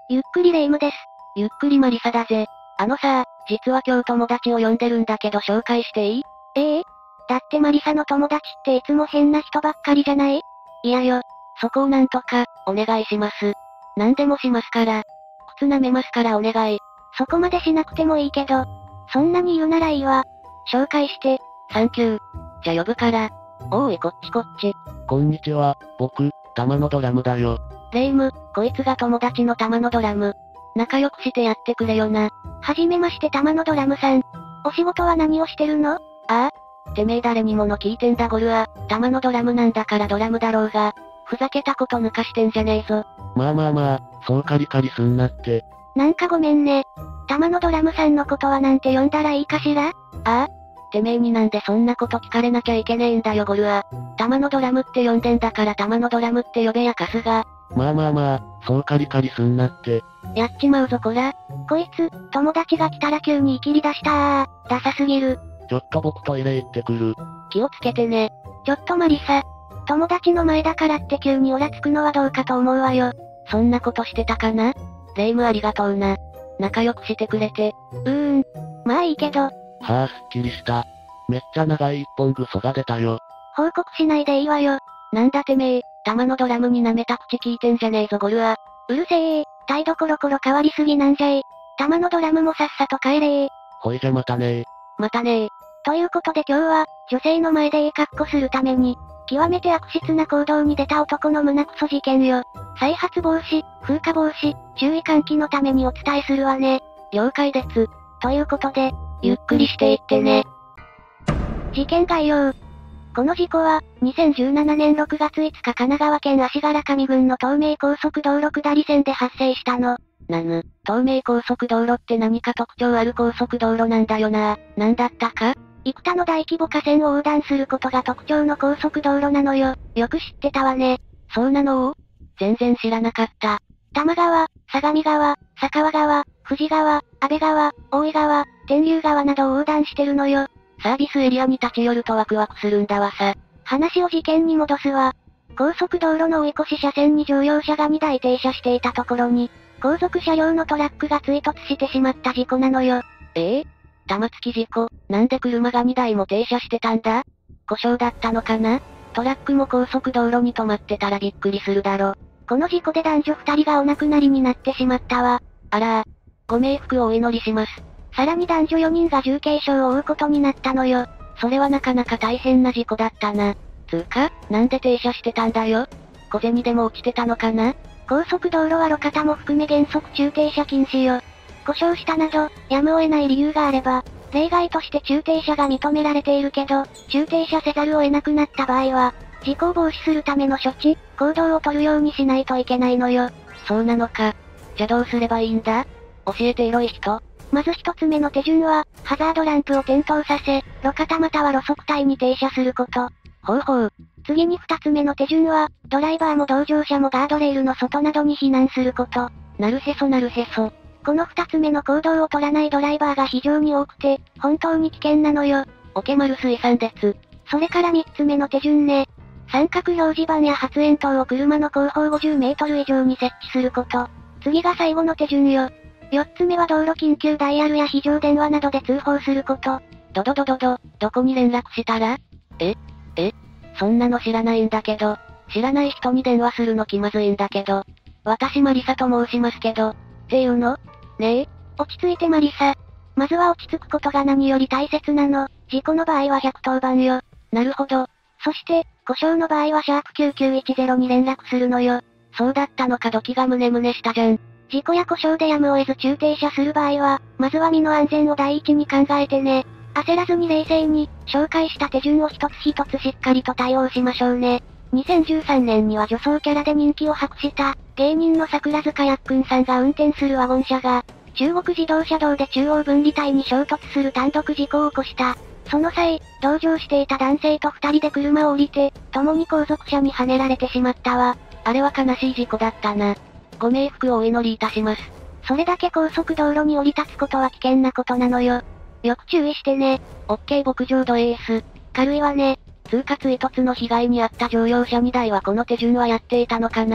ゆっくりレ夢ムです。 ゆっくりマリサだぜ。実は今日友達を呼んでるんだけど紹介していい？ だってマリサの友達っていつも変な人ばっかりじゃない？ いやよ。そこをなんとか、お願いします。何でもしますから。靴舐めますからお願い。 そこまでしなくてもいいけど、そんなに言うならいいわ。紹介して。 サンキュー。じゃ呼ぶから。おーいこっちこっち。 こんにちは、僕、玉のドラムだよ。 レ夢ム、こいつが友達の玉のドラム。仲良くしてやってくれよな。 はじめまして玉のドラムさん。お仕事は何をしてるの？ てめえ誰にもの聞いてんだゴルア。玉のドラムなんだからドラムだろうが。ふざけたこと抜かしてんじゃねえぞ。 まあ、そうカリカリすんなって。 なんかごめんね。玉のドラムさんのことはなんて呼んだらいいかしら？ てめえになんでそんなこと聞かれなきゃいけねえんだよゴルア。玉のドラムって呼んでんだから玉のドラムって呼べやカスが。 まあ、そうカリカリすんなって。 やっちまうぞこら。 こいつ、友達が来たら急にいきり出したダサすぎる。 ちょっと僕トイレ行ってくる。 気をつけてね。 ちょっとマリサ。友達の前だからって急にオラつくのはどうかと思うわよ。 そんなことしてたかな？レ夢ムありがとうな。仲良くしてくれて。 まあいいけど。 はあ、すっきりした。めっちゃ長い一本グソが出たよ。 報告しないでいいわよ。 なんだてめえ、玉のドラムに舐めた口聞いてんじゃねえぞゴルア。 うるせえ、態度コロコロ変わりすぎなんじゃい。玉のドラムもさっさと帰れー。 ほいじゃまたねー。 またねー。 ということで今日は、女性の前でいい格好するために、極めて悪質な行動に出た男の胸クソ事件よ。再発防止、風化防止、注意喚起のためにお伝えするわね。 了解です。 ということで、 ゆっくりしていってね。 事件概要。この事故は、2017年6月5日神奈川県足柄上郡の東名高速道路下り線で発生したの。 東名高速道路って何か特徴ある高速道路なんだよな。なんだったか？ 幾多の大規模河川を横断することが特徴の高速道路なのよ。よく知ってたわね。 そうなの？全然知らなかった。 多摩川、相模川、佐川川、富士川、安倍川、大井川、天竜川などを横断してるのよ。 サービスエリアに立ち寄るとワクワクするんだわさ。 話を事件に戻すわ。高速道路の追い越し車線に乗用車が2台停車していたところに、後続車両のトラックが追突してしまった事故なのよ。 玉突き事故、なんで車が2台も停車してたんだ？故障だったのかな？トラックも高速道路に止まってたらびっくりするだろ。 この事故で男女2人がお亡くなりになってしまったわ。 あらご冥福をお祈りします。 さらに男女4人が重軽傷を負うことになったのよ。 それはなかなか大変な事故だったな。なんで停車してたんだよ？小銭でも落ちてたのかな？ 高速道路は路肩も含め原則駐停車禁止よ。故障したなど、やむを得ない理由があれば、例外として駐停車が認められているけど、駐停車せざるを得なくなった場合は、事故を防止するための処置、行動を取るようにしないといけないのよ。 そうなのか。じゃどうすればいいんだ？教えてエロい人。 まず一つ目の手順は、ハザードランプを点灯させ、路肩または路側帯に停車すること。 ほう。 次に二つ目の手順は、ドライバーも同乗者もガードレールの外などに避難すること。 なるへそ。 この二つ目の行動を取らないドライバーが非常に多くて、本当に危険なのよ。 オケマル水産です。 それから三つ目の手順ね。三角表示板や発煙筒を車の後方50メートル以上に設置すること。次が最後の手順よ。四つ目は道路緊急ダイヤルや非常電話などで通報すること。 どこに連絡したら？そんなの知らないんだけど、知らない人に電話するの気まずいんだけど。私マリサと申しますけど、っていうの？ねえ？ 落ち着いてマリサ。まずは落ち着くことが何より大切なの。事故の場合は110番よ。 なるほど。 そして、故障の場合は#9910に連絡するのよ。 そうだったのかドキがムネしたじゃん。 事故や故障でやむを得ず駐停車する場合は、まずは身の安全を第一に考えてね。焦らずに冷静に、紹介した手順を一つ一つしっかりと対応しましょうね。2013年には女装キャラで人気を博した、芸人の桜塚やっくんさんが運転するワゴン車が、中国自動車道で中央分離帯に衝突する単独事故を起こした。その際、同乗していた男性と二人で車を降りて、共に後続車にはねられてしまったわ。 あれは悲しい事故だったな。ご冥福をお祈りいたします。 それだけ高速道路に降り立つことは危険なことなのよ。よく注意してね。 オッケー牧場ド AS。 軽いわね。 追突の被害に遭った乗用車2台はこの手順はやっていたのかな？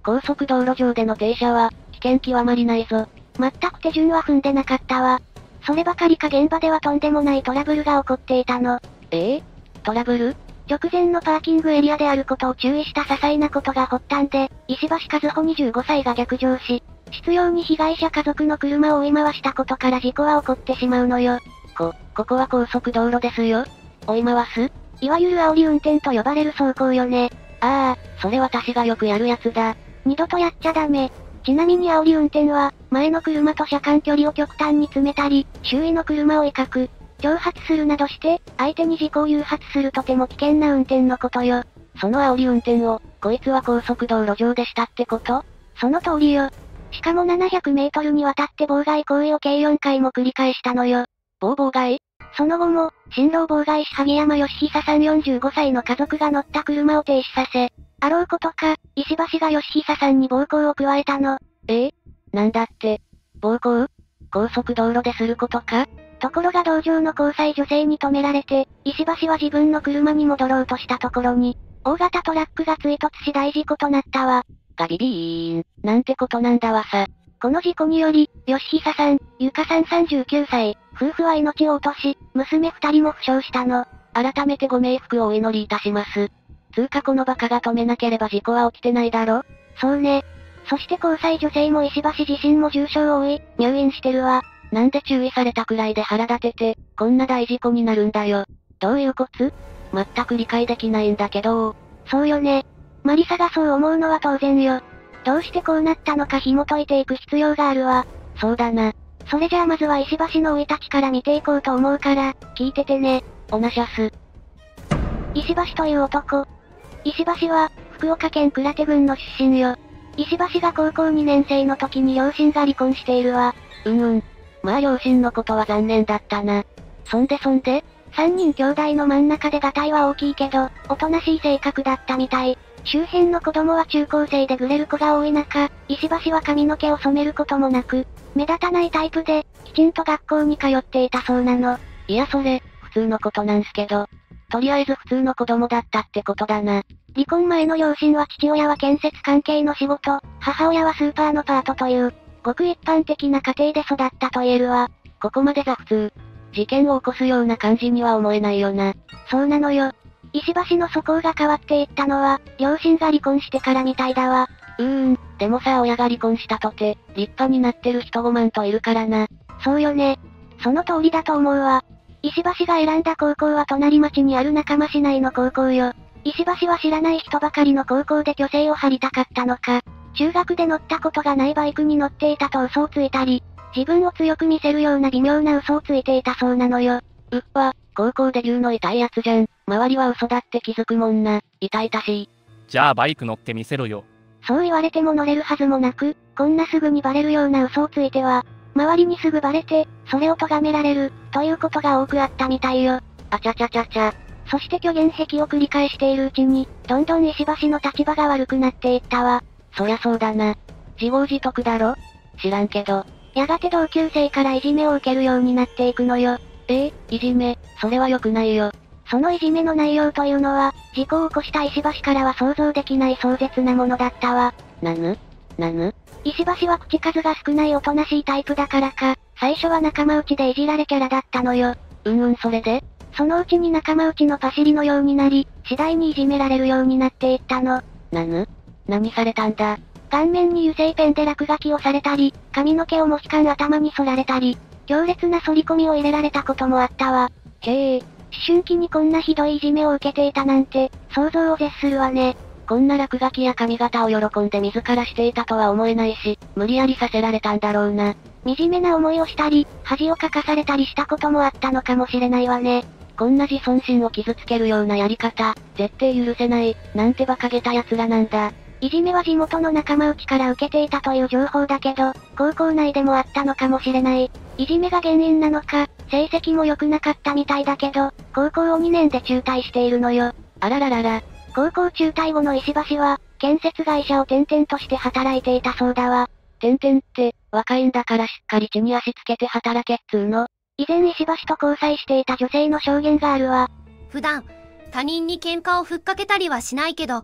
高速道路上での停車は、危険極まりないぞ。 全く手順は踏んでなかったわ。そればかりか現場ではとんでもないトラブルが起こっていたの。 トラブル？ 直前のパーキングエリアであることを注意した些細なことが発端で、石橋和歩25歳が逆上し、執拗に被害者家族の車を追い回したことから事故は起こってしまうのよ。 ここは高速道路ですよ。追い回す？ いわゆる煽り運転と呼ばれる走行よね。 それ私がよくやるやつだ。 二度とやっちゃダメ。ちなみに煽り運転は、前の車と車間距離を極端に詰めたり、周囲の車を威嚇、挑発するなどして、相手に事故を誘発するとても危険な運転のことよ。 その煽り運転を、こいつは高速道路上でしたってこと？ その通りよ。しかも700メートルにわたって妨害行為を計4回も繰り返したのよ。 妨害？ その後も、進路を妨害し萩山義久さん45歳の家族が乗った車を停止させ、あろうことか、石橋が義久さんに暴行を加えたの。 なんだって、暴行？高速道路ですることか？ ところが同乗の交際女性に止められて、石橋は自分の車に戻ろうとしたところに、大型トラックが追突し大事故となったわ。 ガビビーン、なんてことなんだわさ。 この事故により、義久さん、ゆかさん39歳、夫婦は命を落とし、娘2人も負傷したの。 改めてご冥福をお祈りいたします。つうかこのバカが止めなければ事故は起きてないだろ？ そうね。そして交際女性も石橋自身も重傷を負い、入院してるわ。 なんで注意されたくらいで腹立てて、こんな大事故になるんだよ。どういうこつ？全く理解できないんだけど。 そうよね。マリサがそう思うのは当然よ。どうしてこうなったのか紐解いていく必要があるわ。 そうだな。 それじゃあまずは石橋の生い立ちから見ていこうと思うから、聞いててね。 おなしゃす。 石橋という男。石橋は、福岡県鞍手郡の出身よ。石橋が高校2年生の時に両親が離婚しているわ。 まあ両親のことは残念だったな。そんで3 人兄弟の真ん中でガタイは大きいけど、おとなしい性格だったみたい。周辺の子供は中高生でグレる子が多い中、石橋は髪の毛を染めることもなく、目立たないタイプで、きちんと学校に通っていたそうなの。 いやそれ、普通のことなんすけど。とりあえず普通の子供だったってことだな。 離婚前の両親は父親は建設関係の仕事、母親はスーパーのパートという、ごく一般的な家庭で育ったと言えるわ。 ここまでが普通。事件を起こすような感じには思えないよな。 そうなのよ。石橋の素行が変わっていったのは、両親が離婚してからみたいだわ。 でもさ親が離婚したとて、立派になってる人5万といるからな。 そうよね。その通りだと思うわ。石橋が選んだ高校は隣町にある仲間市内の高校よ。石橋は知らない人ばかりの高校で虚勢を張りたかったのか、中学で乗ったことがないバイクに乗っていたと嘘をついたり、自分を強く見せるような微妙な嘘をついていたそうなのよ。 高校デビューの痛いやつじゃん。周りは嘘だって気づくもんな。痛々しい。 じゃあバイク乗ってみせろよ。 そう言われても乗れるはずもなく、こんなすぐにバレるような嘘をついては、周りにすぐバレて、それを咎められる、ということが多くあったみたいよ。 あちゃちゃちゃちゃ。 そして虚言癖を繰り返しているうちに、どんどん石橋の立場が悪くなっていったわ。 そりゃそうだな。自業自得だろ？知らんけど。 やがて同級生からいじめを受けるようになっていくのよ。 いじめ、それは良くないよ。 そのいじめの内容というのは、事故を起こした石橋からは想像できない壮絶なものだったわ。 なぬ石橋は口数が少ないおとなしいタイプだからか、最初は仲間内でいじられキャラだったのよ。 それで？ そのうちに仲間内のパシリのようになり、次第にいじめられるようになっていったの。 何されたんだ？ 顔面に油性ペンで落書きをされたり、髪の毛をモヒカン頭に剃られたり、強烈な反り込みを入れられたこともあったわ。 へえ。 思春期にこんなひどいいじめを受けていたなんて、想像を絶するわね。 こんな落書きや髪型を喜んで自らしていたとは思えないし、無理やりさせられたんだろうな。 惨めな思いをしたり、恥をかかされたりしたこともあったのかもしれないわね。 こんな自尊心を傷つけるようなやり方、絶対許せない、なんて馬鹿げた奴らなんだ。 いじめは地元の仲間内から受けていたという情報だけど、高校内でもあったのかもしれない。いじめが原因なのか、成績も良くなかったみたいだけど、高校を2年で中退しているのよ。 あらららら。 高校中退後の石橋は、建設会社を転々として働いていたそうだわ。 転々って、若いんだからしっかり地に足つけて働けっつーの。 以前石橋と交際していた女性の証言があるわ。 普段、他人に喧嘩をふっかけたりはしないけど、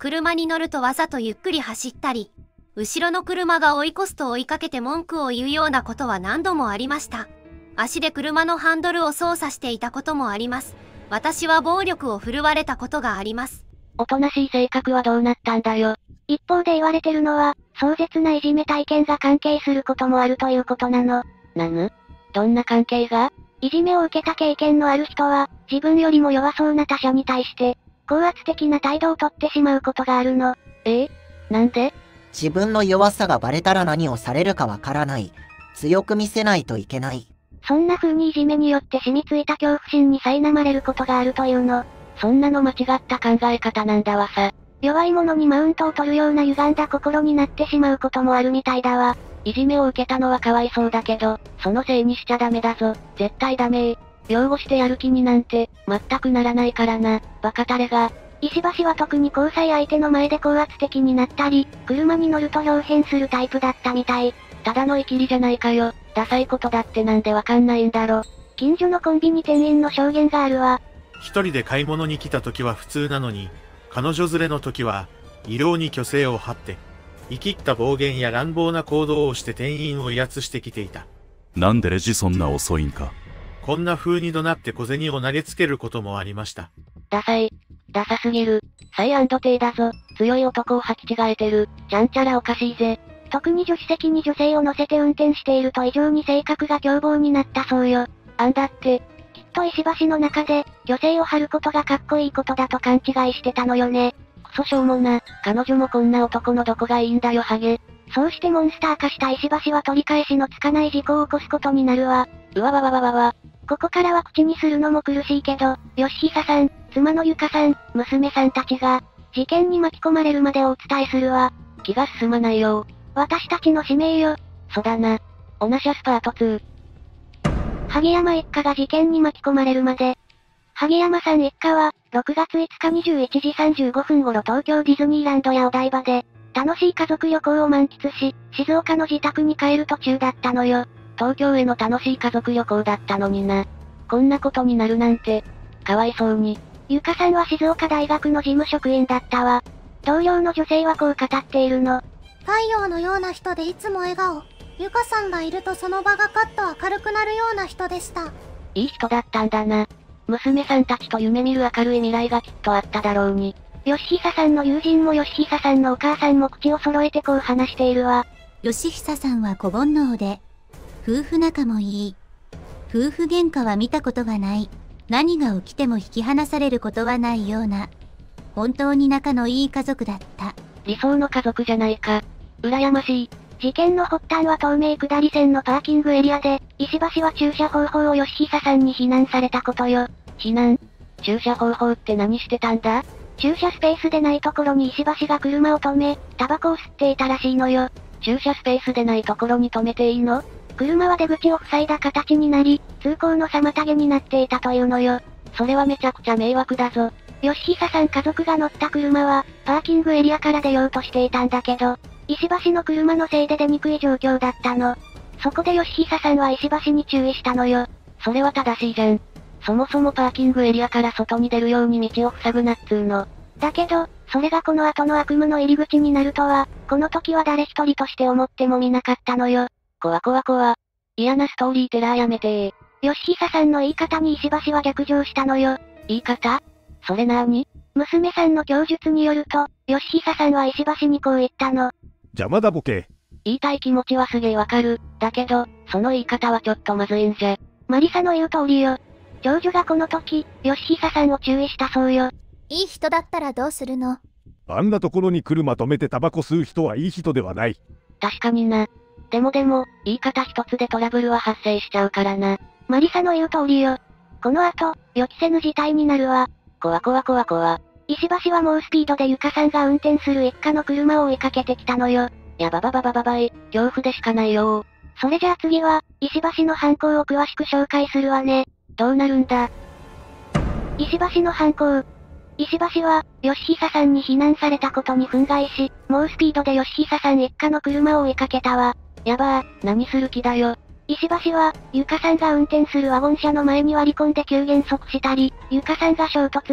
車に乗るとわざとゆっくり走ったり、後ろの車が追い越すと追いかけて文句を言うようなことは何度もありました。足で車のハンドルを操作していたこともあります。私は暴力を振るわれたことがあります。 おとなしい性格はどうなったんだよ。 一方で言われてるのは、壮絶ないじめ体験が関係することもあるということなの。 どんな関係が？ いじめを受けた経験のある人は、自分よりも弱そうな他者に対して、高圧的な態度をとってしまうことがあるの。 なんで？ 自分の弱さがバレたら何をされるかわからない。強く見せないといけない。 そんな風にいじめによって染みついた恐怖心に苛まれることがあるというの。 そんなの間違った考え方なんだわさ。 弱い者にマウントを取るような歪んだ心になってしまうこともあるみたいだわ。 いじめを受けたのはかわいそうだけど、そのせいにしちゃダメだぞ。絶対ダメー。擁護してやる気になんて、全くならないからな、バカタレが。 石橋は特に交際相手の前で高圧的になったり、車に乗ると表変するタイプだったみたい。 ただのイキリじゃないかよ。ダサいことだってなんでわかんないんだろ。 近所のコンビニ店員の証言があるわ。 一人で買い物に来た時は普通なのに、彼女連れの時は、異様に虚勢を張って、生きった暴言や乱暴な行動をして店員を威圧してきていた。 なんでレジそんな遅いんか。 こんな風に怒鳴って小銭を投げつけることもありました。 ダサすぎる。サイ&テイだぞ。強い男を履き違えてる。ちゃんちゃらおかしいぜ。 特に助手席に女性を乗せて運転していると異常に性格が凶暴になったそうよ。 だって、 きっと石橋の中で、虚勢を張ることがかっこいいことだと勘違いしてたのよね。 クソしょうもな。彼女もこんな男のどこがいいんだよハゲ。 そうしてモンスター化した石橋は取り返しのつかない事故を起こすことになるわ。 うわわわわわわ。 ここからは口にするのも苦しいけど、吉久さん、妻のゆかさん、娘さんたちが、事件に巻き込まれるまでをお伝えするわ。 気が進まないよ。 私たちの使命よ。 そうだな。オナシャスパート2。 萩山一家が事件に巻き込まれるまで。萩山さん一家は、6月5日21時35分頃東京ディズニーランドやお台場で、楽しい家族旅行を満喫し、静岡の自宅に帰る途中だったのよ。 東京への楽しい家族旅行だったのにな。こんなことになるなんて、かわいそうに。 ゆかさんは静岡大学の事務職員だったわ。同僚の女性はこう語っているの。 太陽のような人でいつも笑顔。ゆかさんがいるとその場がカッと明るくなるような人でした。 いい人だったんだな。娘さんたちと夢見る明るい未来がきっとあっただろうに。 吉久さんの友人も吉久さんのお母さんも口を揃えてこう話しているわ。 吉久さんは小煩悩で、夫婦仲もいい。夫婦喧嘩は見たことがない。何が起きても引き離されることはないような。本当に仲のいい家族だった。 理想の家族じゃないか。羨ましい。 事件の発端は東名下り線のパーキングエリアで、石橋は駐車方法を吉久さんに非難されたことよ。 非難？駐車方法って何してたんだ？ 駐車スペースでないところに石橋が車を止め、タバコを吸っていたらしいのよ。 駐車スペースでないところに止めていいの？ 車は出口を塞いだ形になり、通行の妨げになっていたというのよ。 それはめちゃくちゃ迷惑だぞ。 吉久さん家族が乗った車は、パーキングエリアから出ようとしていたんだけど、石橋の車のせいで出にくい状況だったの。そこで吉久さんは石橋に注意したのよ。 それは正しいじゃん。そもそもパーキングエリアから外に出るように道を塞ぐなっつーの。 だけど、それがこの後の悪夢の入り口になるとは、この時は誰一人として思ってもみなかったのよ。 こわ。嫌なストーリーテラーやめてー。 吉久さんの言い方に石橋は逆上したのよ。 言い方？それなーに？ 娘さんの供述によると、吉久さんは石橋にこう言ったの。 邪魔だボケ。 言いたい気持ちはすげえわかる。だけど、その言い方はちょっとまずいんじゃ。 マリサの言う通りよ。長女がこの時、吉久さんを注意したそうよ。 いい人だったらどうするの？ あんなところに車止めてタバコ吸う人はいい人ではない。 確かにな。でも、言い方一つでトラブルは発生しちゃうからな。 マリサの言う通りよ。この後、予期せぬ事態になるわ。 こわ。 石橋は猛スピードでゆかさんが運転する一家の車を追いかけてきたのよ。 やばい、恐怖でしかないよー。 それじゃあ次は、石橋の犯行を詳しく紹介するわね。 どうなるんだ？ 石橋の犯行。石橋は、吉久さんに非難されたことに憤慨し、猛スピードで吉久さん一家の車を追いかけたわ。 やばー、何する気だよ。 石橋は、ゆかさんが運転するワゴン車の前に割り込んで急減速したり、ゆかさんが衝突を、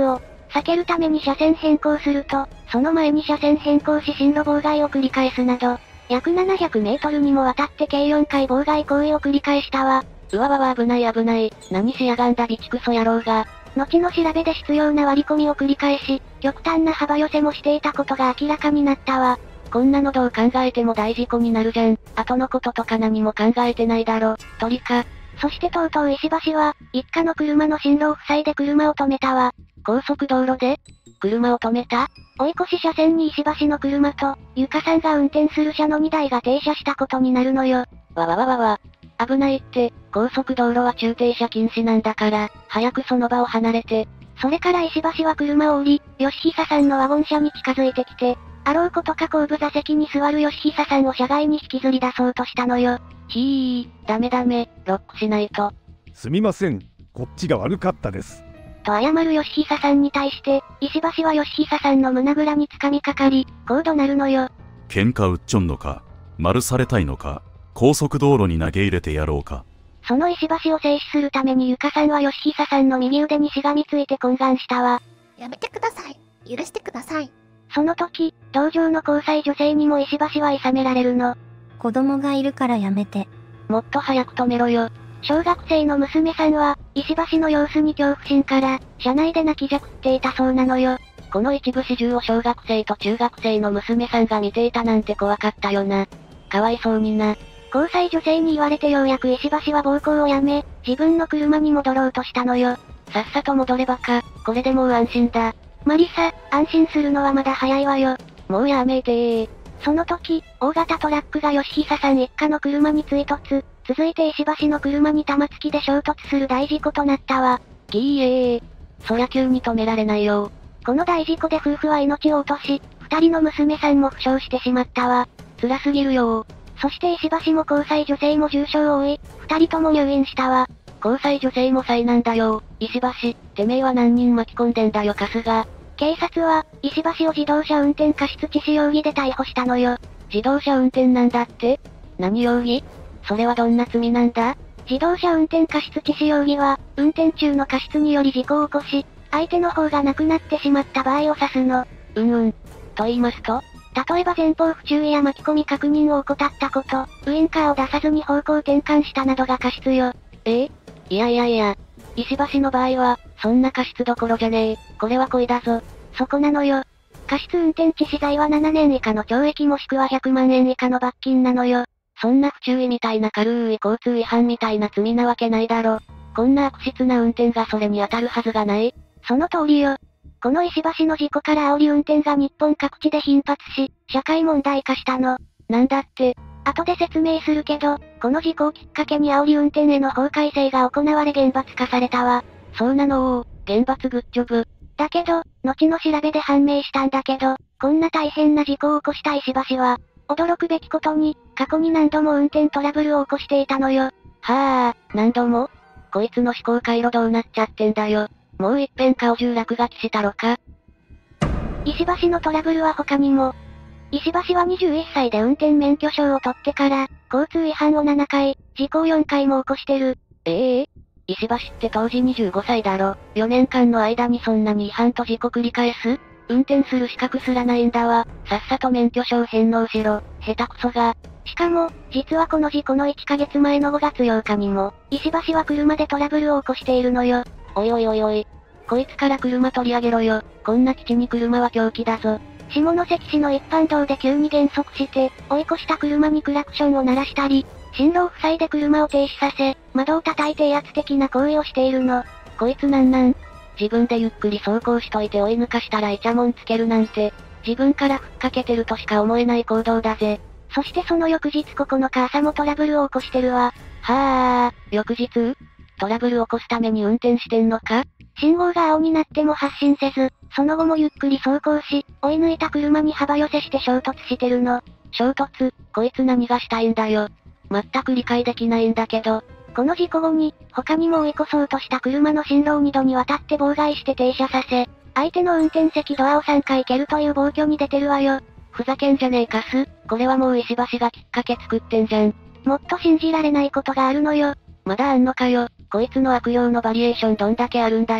避けるために車線変更すると、その前に車線変更し進路妨害を繰り返すなど、約700メートルにもわたって計4回妨害行為を繰り返したわ。 うわわわ危ない危ない。何しやがんだ備蓄クソ野郎が。 後の調べで執拗な割り込みを繰り返し、極端な幅寄せもしていたことが明らかになったわ。 こんなのどう考えても大事故になるじゃん。後のこととか何も考えてないだろ。鳥か。 そしてとうとう石橋は、一家の車の進路を塞いで車を止めたわ。 高速道路で車を止めた？ 追い越し車線に石橋の車と、ゆかさんが運転する車の2台が停車したことになるのよ。 わわわわわ。危ないって、高速道路は駐停車禁止なんだから、早くその場を離れて。 それから石橋は車を降り、吉久さんのワゴン車に近づいてきて、あろうことか後部座席に座る吉久さんを車外に引きずり出そうとしたのよ。 ダメ、ロックしないと。 すみません、こっちが悪かったです。 と謝る吉久さんに対して、石橋は吉久さんの胸ぐらに掴みかかり、こう怒鳴るのよ。 喧嘩売っちょんのか、丸されたいのか、高速道路に投げ入れてやろうか。 その石橋を制止するためにゆかさんは吉久さんの右腕にしがみついて懇願したわ。 やめてください。許してください。 その時、同乗の交際女性にも石橋は諌められるの。 子供がいるからやめて。 もっと早く止めろよ。 小学生の娘さんは、石橋の様子に恐怖心から、車内で泣きじゃくっていたそうなのよ。 この一部始終を小学生と中学生の娘さんが見ていたなんて怖かったよな。かわいそうにな。 交際女性に言われてようやく石橋は暴行をやめ、自分の車に戻ろうとしたのよ。 さっさと戻ればか、これでもう安心だ。 マリサ、安心するのはまだ早いわよ。 もうやめてー。 その時、大型トラックが吉久さん一家の車に追突、続いて石橋の車に玉突きで衝突する大事故となったわ。 そりゃ急に止められないよ。 この大事故で夫婦は命を落とし、二人の娘さんも負傷してしまったわ。 辛すぎるよ。 そして石橋も交際女性も重傷を負い、二人とも入院したわ。 交際女性も災難だよ。石橋、てめえは何人巻き込んでんだよ春日。 警察は、石橋を自動車運転過失致死容疑で逮捕したのよ。 自動車運転なんだって？何容疑？それはどんな罪なんだ？ 自動車運転過失致死容疑は、運転中の過失により事故を起こし、相手の方が亡くなってしまった場合を指すの。 と言いますと？ 例えば前方不注意や巻き込み確認を怠ったこと、ウインカーを出さずに方向転換したなどが過失よ。 いや。石橋の場合は、そんな過失どころじゃねえ。これは故意だぞ。 そこなのよ。過失運転致死罪は7年以下の懲役もしくは100万円以下の罰金なのよ。 そんな不注意みたいな軽い交通違反みたいな罪なわけないだろ。こんな悪質な運転がそれに当たるはずがない。 その通りよ。この石橋の事故から煽り運転が日本各地で頻発し、社会問題化したの。 なんだって。 後で説明するけど、この事故をきっかけに煽り運転への法改正が行われ厳罰化されたわ。 そうなの厳罰グッジョブ。 だけど、後の調べで判明したんだけど、こんな大変な事故を起こした石橋は、驚くべきことに、過去に何度も運転トラブルを起こしていたのよ。 何度も？こいつの思考回路どうなっちゃってんだよ。もう一遍顔中落書きしたろか。 石橋のトラブルは他にも。石橋は21歳で運転免許証を取ってから、交通違反を7回、事故を4回も起こしてる。 石橋って当時25歳だろ。4年間の間にそんなに違反と事故繰り返す？運転する資格すらないんだわ。さっさと免許証返納しろ。下手くそが。 しかも、実はこの事故の1ヶ月前の5月8日にも、石橋は車でトラブルを起こしているのよ。 おい。こいつから車取り上げろよ。こんな基地に車は凶器だぞ。 下関市の一般道で急に減速して、追い越した車にクラクションを鳴らしたり、進路を塞いで車を停止させ、窓を叩いて威圧的な行為をしているの。 こいつなん自分でゆっくり走行しといて追い抜かしたらイチャモンつけるなんて、自分からふっかけてるとしか思えない行動だぜ。 そしてその翌日9日朝もトラブルを起こしてるわ。 翌日？トラブル起こすために運転してんのか？ 信号が青になっても発進せず、その後もゆっくり走行し、追い抜いた車に幅寄せして衝突してるの。 衝突？こいつ何がしたいんだよ。全く理解できないんだけど。 この事故後に、他にも追い越そうとした車の進路を2度にわたって妨害して停車させ、相手の運転席ドアを3回蹴るという暴挙に出てるわよ。 ふざけんじゃねえかす。これはもう石橋がきっかけ作ってんじゃん。 もっと信じられないことがあるのよ。 まだあんのかよ。こいつの悪用のバリエーションどんだけあるんだよ。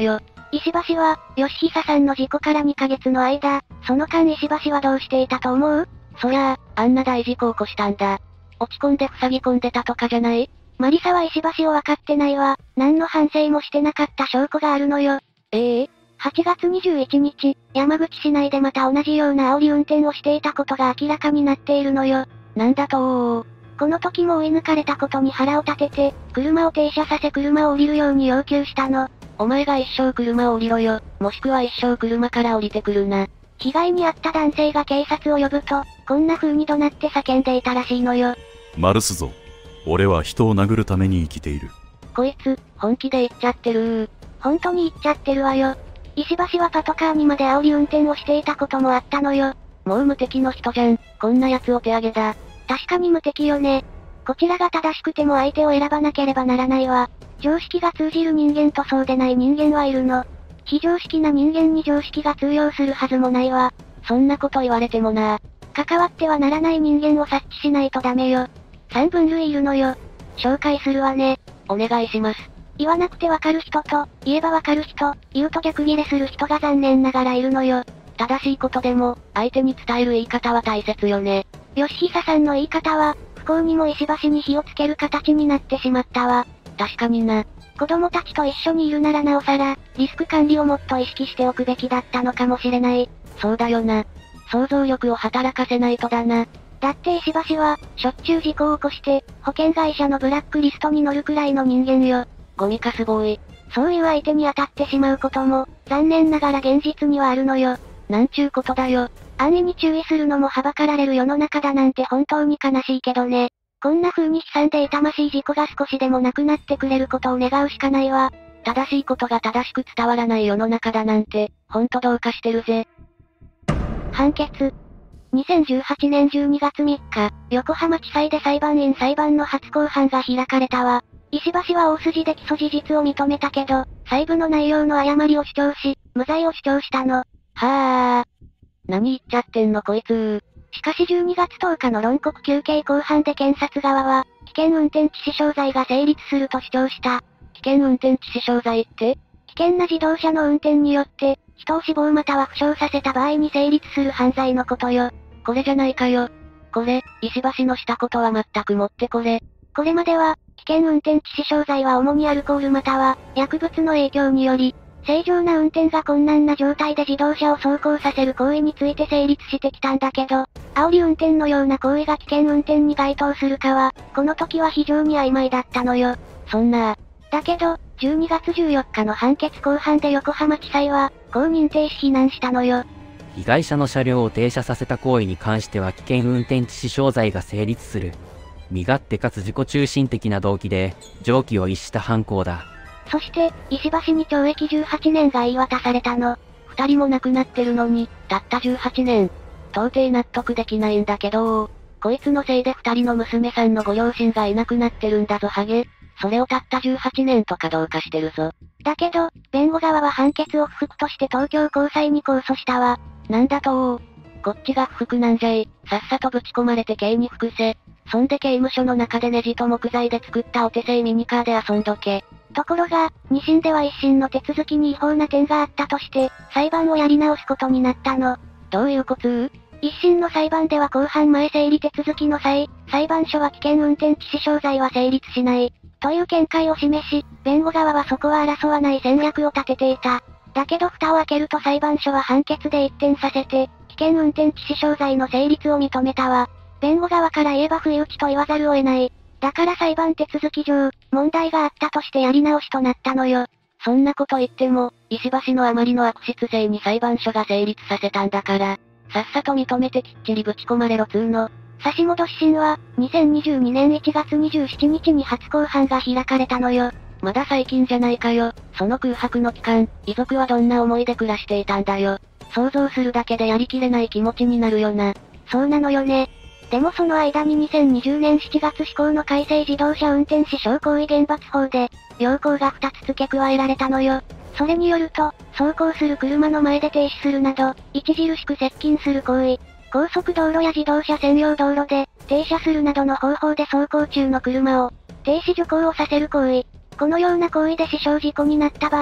石橋は、吉久さんの事故から2ヶ月の間、その間石橋はどうしていたと思う？ そりゃあ、あんな大事故を起こしたんだ。落ち込んで塞ぎ込んでたとかじゃない？ マリサは石橋を分かってないわ。何の反省もしてなかった証拠があるのよ。 8 月21日、山口市内でまた同じような煽り運転をしていたことが明らかになっているのよ。 なんだと？ この時も追い抜かれたことに腹を立てて、車を停車させ車を降りるように要求したの。 お前が一生車を降りろよ、もしくは一生車から降りてくるな。 被害に遭った男性が警察を呼ぶと、こんな風に怒鳴って叫んでいたらしいのよ。 マルスぞ。俺は人を殴るために生きている。 こいつ、本気で言っちゃってる。 本当に言っちゃってるわよ。石橋はパトカーにまで煽り運転をしていたこともあったのよ。 もう無敵の人じゃん。こんな奴を手上げだ。 確かに無敵よね。こちらが正しくても相手を選ばなければならないわ。常識が通じる人間とそうでない人間はいるの。非常識な人間に常識が通用するはずもないわ。 そんなこと言われてもな。 関わってはならない人間を察知しないとダメよ。3分類いるのよ。紹介するわね。 お願いします。 言わなくてわかる人と、言えばわかる人、言うと逆ギレする人が残念ながらいるのよ。 正しいことでも、相手に伝える言い方は大切よね。 吉久さんの言い方は、不幸にも石橋に火をつける形になってしまったわ。 確かにな。 子供たちと一緒にいるならなおさら、リスク管理をもっと意識しておくべきだったのかもしれない。 そうだよな。想像力を働かせないとだな。 だって石橋は、しょっちゅう事故を起こして、保険会社のブラックリストに載るくらいの人間よ。 ゴミカスボーイ。 そういう相手に当たってしまうことも、残念ながら現実にはあるのよ。 なんちゅうことだよ。 安易に注意するのもはばかられる世の中だなんて本当に悲しいけどね。こんな風に悲惨で痛ましい事故が少しでもなくなってくれることを願うしかないわ。 正しいことが正しく伝わらない世の中だなんて、ほんとどうかしてるぜ。 判決。2018年12月3日、横浜地裁で裁判員裁判の初公判が開かれたわ。石橋は大筋で起訴事実を認めたけど、細部の内容の誤りを主張し、無罪を主張したの。 はぁ。何言っちゃってんのこいつ。 しかし12月10日の論告求刑公判で検察側は、危険運転致死傷罪が成立すると主張した。 危険運転致死傷罪って？ 危険な自動車の運転によって、人を死亡または負傷させた場合に成立する犯罪のことよ。 これじゃないかよ。これ、石橋のしたことは全くもってこれ。 これまでは、危険運転致死傷罪は主にアルコールまたは、薬物の影響により、正常な運転が困難な状態で自動車を走行させる行為について成立してきたんだけど、煽り運転のような行為が危険運転に該当するかは、この時は非常に曖昧だったのよ。 そんな。 だけど、12月14日の判決公判で横浜地裁は、こう認定し非難したのよ。 被害者の車両を停車させた行為に関しては危険運転致死傷罪が成立する。身勝手かつ自己中心的な動機で、常軌を逸した犯行だ。 そして、石橋に懲役18年が言い渡されたの。 2人も亡くなってるのに、たった18年。到底納得できないんだけどこいつのせいで2人の娘さんのご両親がいなくなってるんだぞハゲ。それをたった18年とかどうかしてるぞ。 だけど、弁護側は判決を不服として東京高裁に控訴したわ。 なんだとこっちが不服なんじゃい。さっさとぶち込まれて刑に服せ。そんで刑務所の中でネジと木材で作ったお手製ミニカーで遊んどけ。 ところが、二審では一審の手続きに違法な点があったとして、裁判をやり直すことになったの。 どういうこと？ 一審の裁判では公判前整理手続きの際、裁判所は危険運転致死傷罪は成立しない。という見解を示し、弁護側はそこは争わない戦略を立てていた。だけど蓋を開けると裁判所は判決で一転させて、危険運転致死傷罪の成立を認めたわ。弁護側から言えば不意打ちと言わざるを得ない。だから裁判手続き上、問題があったとしてやり直しとなったのよ。 そんなこと言っても、石橋のあまりの悪質性に裁判所が成立させたんだから、さっさと認めてきっちりぶち込まれろつーの。 差し戻し審は、2022年1月27日に初公判が開かれたのよ。 まだ最近じゃないかよ。その空白の期間、遺族はどんな思いで暮らしていたんだよ。想像するだけでやりきれない気持ちになるよな。 そうなのよね。でもその間に2020年7月施行の改正自動車運転死傷行為厳罰法で、要項が2つ付け加えられたのよ。それによると、走行する車の前で停止するなど、著しく接近する行為。高速道路や自動車専用道路で、停車するなどの方法で走行中の車を、停止徐行をさせる行為。このような行為で死傷事故になった場合、危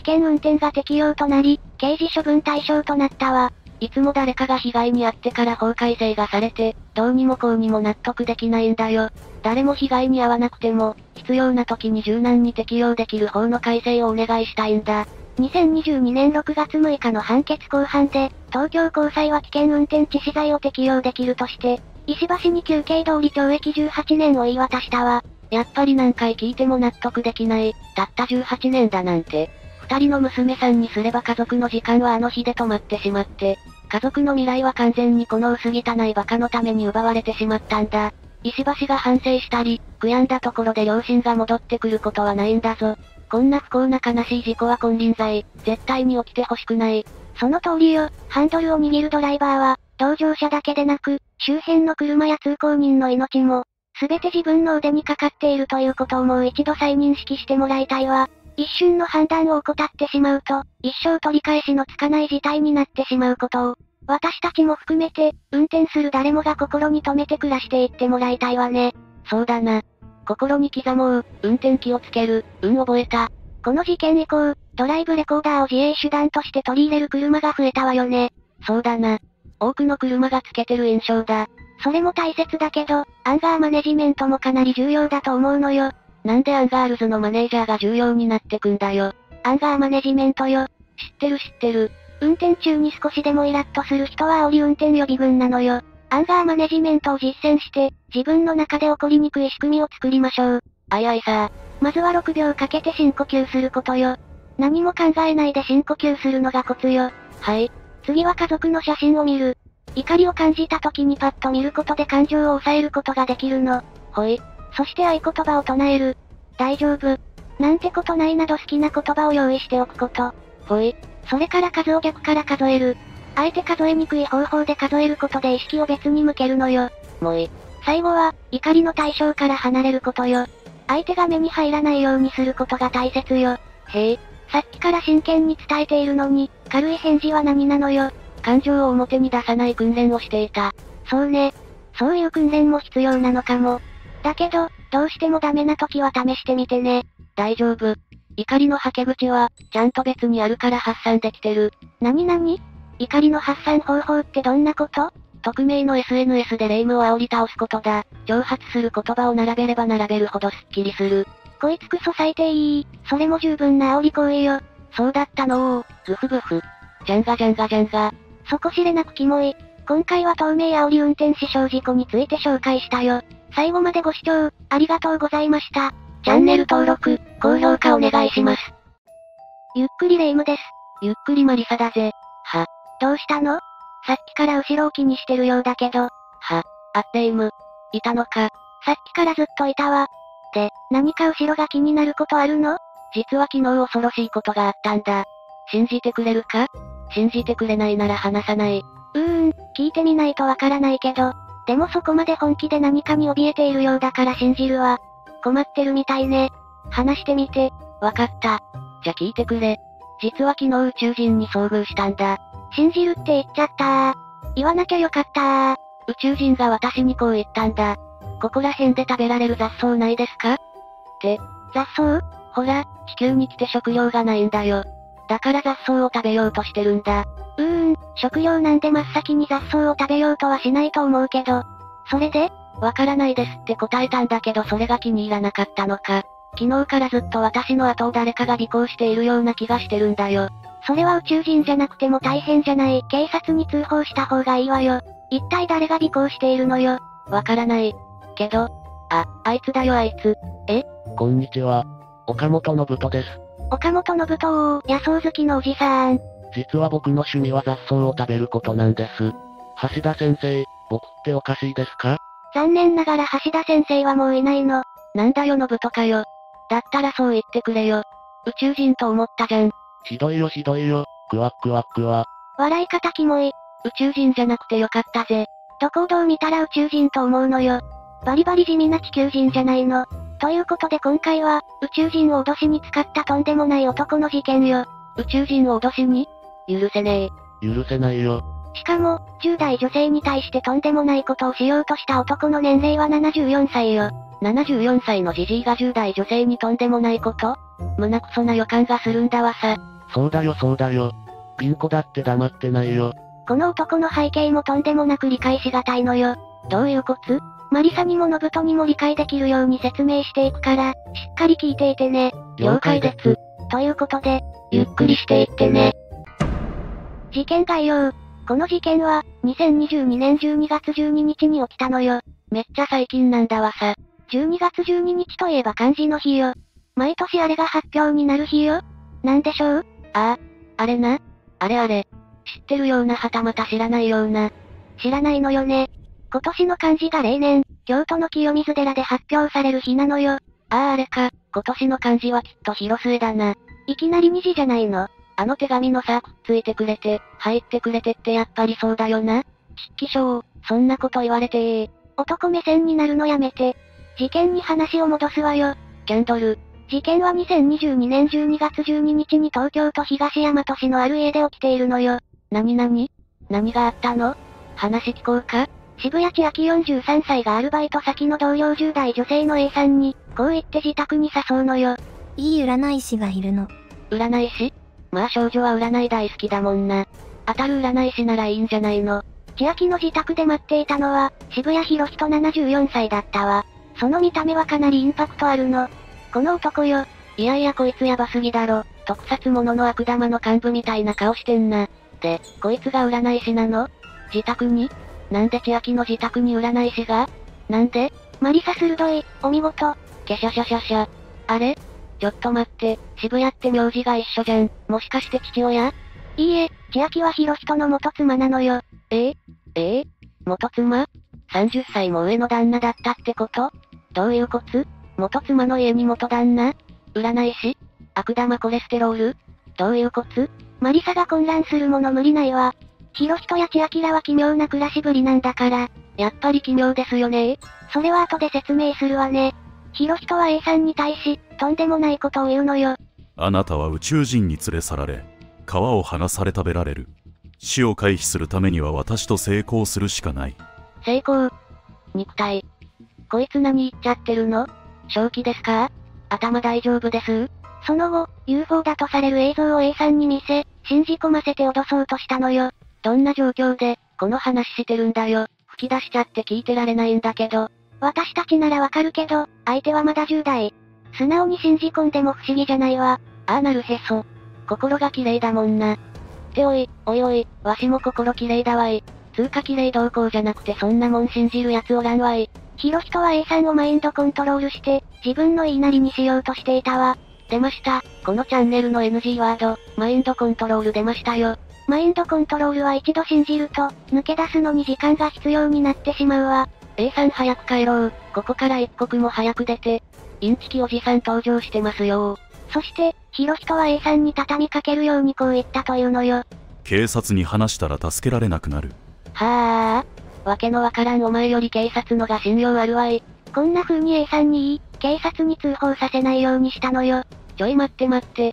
危険運転が適用となり、刑事処分対象となったわ。 いつも誰かが被害に遭ってから法改正がされて、どうにもこうにも納得できないんだよ。誰も被害に遭わなくても、必要な時に柔軟に適用できる法の改正をお願いしたいんだ。 2022年6月6日の判決公判で、東京高裁は危険運転致死罪を適用できるとして、石橋に求刑通り懲役18年を言い渡したわ。 やっぱり何回聞いても納得できない。たった18年だなんて。二人の娘さんにすれば家族の時間はあの日で止まってしまって、家族の未来は完全にこの薄汚い馬鹿のために奪われてしまったんだ。石橋が反省したり、悔やんだところで両親が戻ってくることはないんだぞ。こんな不幸な悲しい事故は金輪際、絶対に起きてほしくない。 その通りよ、ハンドルを握るドライバーは、同乗者だけでなく、周辺の車や通行人の命も、すべて自分の腕にかかっているということをもう一度再認識してもらいたいわ。一瞬の判断を怠ってしまうと、一生取り返しのつかない事態になってしまうことを、私たちも含めて、運転する誰もが心に留めて暮らしていってもらいたいわね。 そうだな。心に刻もう、運転気をつける、覚えた。 この事件以降、ドライブレコーダーを自衛手段として取り入れる車が増えたわよね。 そうだな。多くの車がつけてる印象だ。 それも大切だけど、アンガーマネジメントもかなり重要だと思うのよ。 なんでアンガールズのマネージャーが重要になってくんだよ。 アンガーマネジメントよ。 知ってる。 運転中に少しでもイラッとする人は煽り運転予備軍なのよ。アンガーマネジメントを実践して、自分の中で起こりにくい仕組みを作りましょう。 あいさ。 まずは6秒かけて深呼吸することよ。何も考えないで深呼吸するのがコツよ。 はい。 次は家族の写真を見る。怒りを感じた時にパッと見ることで感情を抑えることができるの。 ほい。 そして合言葉を唱える。大丈夫。なんてことないなど好きな言葉を用意しておくこと。 ほい。 それから数を逆から数える。あえて数えにくい方法で数えることで意識を別に向けるのよ。 もい。 最後は、怒りの対象から離れることよ。相手が目に入らないようにすることが大切よ。 へえ。 さっきから真剣に伝えているのに、軽い返事は何なのよ。 感情を表に出さない訓練をしていた。 そうね。そういう訓練も必要なのかも。だけど、どうしてもダメな時は試してみてね。 大丈夫。怒りの吐け口は、ちゃんと別にあるから発散できてる。 怒りの発散方法ってどんなこと？ 匿名の SNS で霊夢を煽り倒すことだ。挑発する言葉を並べれば並べるほどスッキリする。 こいつクソ最低いい。それも十分な煽り行為よ。 そうだったのー。ブフブフ。ジャンガジャンガジャンガ。 底知れなくキモい。今回は透明煽り運転死傷事故について紹介したよ。最後までご視聴、ありがとうございました。 チャンネル登録、高評価お願いします。 ゆっくりレ夢ムです。 ゆっくりマリサだぜ。 どうしたの？さっきから後ろを気にしてるようだけど。 レ夢ム。いたのか。 さっきからずっといたわ。で、何か後ろが気になることあるの？ 実は昨日恐ろしいことがあったんだ。信じてくれるか？信じてくれないなら話さない。 聞いてみないとわからないけど。でもそこまで本気で何かに怯えているようだから信じるわ。困ってるみたいね。話してみて。 わかった。じゃ聞いてくれ。実は昨日宇宙人に遭遇したんだ。 信じるって言っちゃったー。言わなきゃよかったー。 宇宙人が私にこう言ったんだ。ここら辺で食べられる雑草ないですか？って。 雑草？ ほら、地球に来て食料がないんだよ。だから雑草を食べようとしてるんだ。 食料なんで真っ先に雑草を食べようとはしないと思うけど。それで？ わからないですって答えたんだけどそれが気に入らなかったのか。昨日からずっと私の後を誰かが尾行しているような気がしてるんだよ。 それは宇宙人じゃなくても大変じゃない。警察に通報した方がいいわよ。一体誰が尾行しているのよ。 わからない。けど、あいつだよあいつ。 こんにちは。岡本信人です。 岡本信人野草好きのおじさん。 実は僕の趣味は雑草を食べることなんです。橋田先生、僕っておかしいですか？ 残念ながら橋田先生はもういないの。 なんだよ信人かよ。だったらそう言ってくれよ。宇宙人と思ったじゃん。 ひどいよ。クワックワックワ。 笑い方キモい。 宇宙人じゃなくてよかったぜ。 どこをどう見たら宇宙人と思うのよ。バリバリ地味な地球人じゃないの。ということで今回は、宇宙人を脅しに使ったとんでもない男の事件よ。 宇宙人を脅しに？許せねえ。許せないよ。 しかも、10代女性に対してとんでもないことをしようとした男の年齢は74歳よ。 74歳のジジイが10代女性にとんでもないこと？ 胸くそな予感がするんだわさ。 そうだよそうだよ。ピン子だって黙ってないよ。 この男の背景もとんでもなく理解しがたいのよ。 どういうこつ？ マリサにもノブトにも理解できるように説明していくから、しっかり聞いていてね。 了解です。 ということで、 ゆっくりしていってね。 事件概要。この事件は、2022年12月12日に起きたのよ。 めっちゃ最近なんだわさ。 12月12日といえば漢字の日よ。毎年あれが発表になる日よ。なんでしょう？ あれな。あれ。知ってるようなはたまた知らないような。 知らないのよね。今年の漢字が例年、京都の清水寺で発表される日なのよ。 あれか。今年の漢字はきっと広末だな。 いきなり2字じゃないの。 あの手紙のさ、くっついてくれて、入ってくれてってやっぱりそうだよな。 ちっきしょう、 そんなこと言われて男目線になるのやめて。事件に話を戻すわよ。 キャンドル。 事件は2022年12月12日に東京都東大和市のある家で起きているのよ。 何があったの？話聞こうか？ 渋谷千秋43歳がアルバイト先の同僚10代女性の A さんに、こう言って自宅に誘うのよ。 いい占い師がいるの。 占い師？まあ少女は占い大好きだもんな。当たる占い師ならいいんじゃないの？ 千秋の自宅で待っていたのは、渋谷博人74歳だったわ。その見た目はかなりインパクトあるの。この男よ。 いやこいつやばすぎだろ。特撮ものの悪玉の幹部みたいな顔してんな。で、こいつが占い師なの？自宅に？なんで千秋の自宅に占い師が？なんで？ マリサ鋭い、お見事。 けしゃしゃしゃしゃ。あれ？ちょっと待って、渋谷って名字が一緒じゃん。もしかして父親？ いいえ、千秋は博人の元妻なのよ。 元妻？ 30 歳も上の旦那だったってこと？どういうこつ？元妻の家に元旦那？占い師？悪玉コレステロール？どういうこつ？ マリサが混乱するもの無理ないわ。博人や千秋らは奇妙な暮らしぶりなんだから。 やっぱり奇妙ですよね。 それは後で説明するわね。博人は A さんに対し、とんでもないことを言うのよ。 あなたは宇宙人に連れ去られ、皮を剥がされ食べられる。死を回避するためには私と成功するしかない。 成功？肉体。こいつ何言っちゃってるの？正気ですか？頭大丈夫です？ その後、UFO だとされる映像を A さんに見せ、信じ込ませて脅そうとしたのよ。 どんな状況で、この話してるんだよ。吹き出しちゃって聞いてられないんだけど。 私たちならわかるけど、相手はまだ10代。素直に信じ込んでも不思議じゃないわ。 なるへそ。心が綺麗だもんな。っておい、わしも心綺麗だわい。つうか綺麗どうこうじゃなくてそんなもん信じるやつおらんわい。 博人は A さんをマインドコントロールして、自分の言いなりにしようとしていたわ。 出ました。このチャンネルの NG ワード、マインドコントロール出ましたよ。 マインドコントロールは一度信じると、抜け出すのに時間が必要になってしまうわ。 A さん早く帰ろう。ここから一刻も早く出て。インチキおじさん登場してますよ。 そして、博人は A さんに畳みかけるようにこう言ったというのよ。 警察に話したら助けられなくなる。 はあ。わけのわからんお前より警察のが信用あるわい。 こんな風に A さんに言い、警察に通報させないようにしたのよ。 ちょい待って、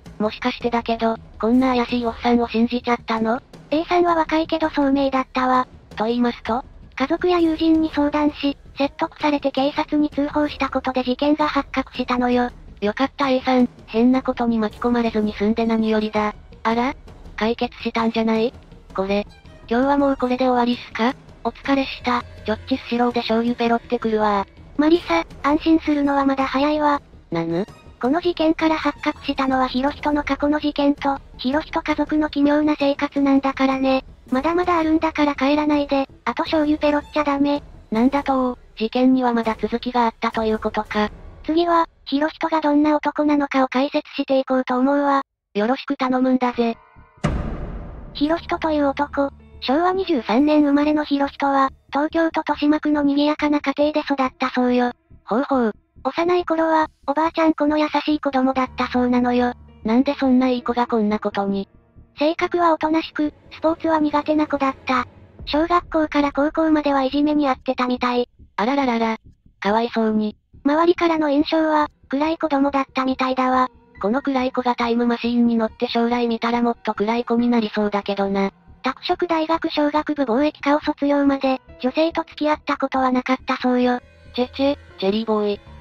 もしかしてだけど、こんな怪しいおっさんを信じちゃったの？ A さんは若いけど聡明だったわ。 と言いますと？ 家族や友人に相談し、説得されて警察に通報したことで事件が発覚したのよ。 よかった A さん、変なことに巻き込まれずに済んで何よりだ。あら？解決したんじゃない？これ。今日はもうこれで終わりっすか？お疲れした。ちょっちスシローで醤油ペロってくるわ。 マリサ、安心するのはまだ早いわ。この事件から発覚したのは博人の過去の事件と、博人家族の奇妙な生活なんだからね。まだまだあるんだから帰らないで、あと醤油ペロっちゃダメ。 なんだと事件にはまだ続きがあったということか。 次は、博人がどんな男なのかを解説していこうと思うわ。 よろしく頼むんだぜ。 博人という男、昭和23年生まれの博人は、東京都豊島区の賑やかな家庭で育ったそうよ。 ほう。 幼い頃は、おばあちゃん子の優しい子供だったそうなのよ。 なんでそんないい子がこんなことに。 性格はおとなしく、スポーツは苦手な子だった。小学校から高校まではいじめにあってたみたい。 あらららら。かわいそうに。 周りからの印象は、暗い子供だったみたいだわ。 この暗い子がタイムマシーンに乗って将来見たらもっと暗い子になりそうだけどな。 拓殖大学商学部貿易科を卒業まで、女性と付き合ったことはなかったそうよ。 チェリーボーイ。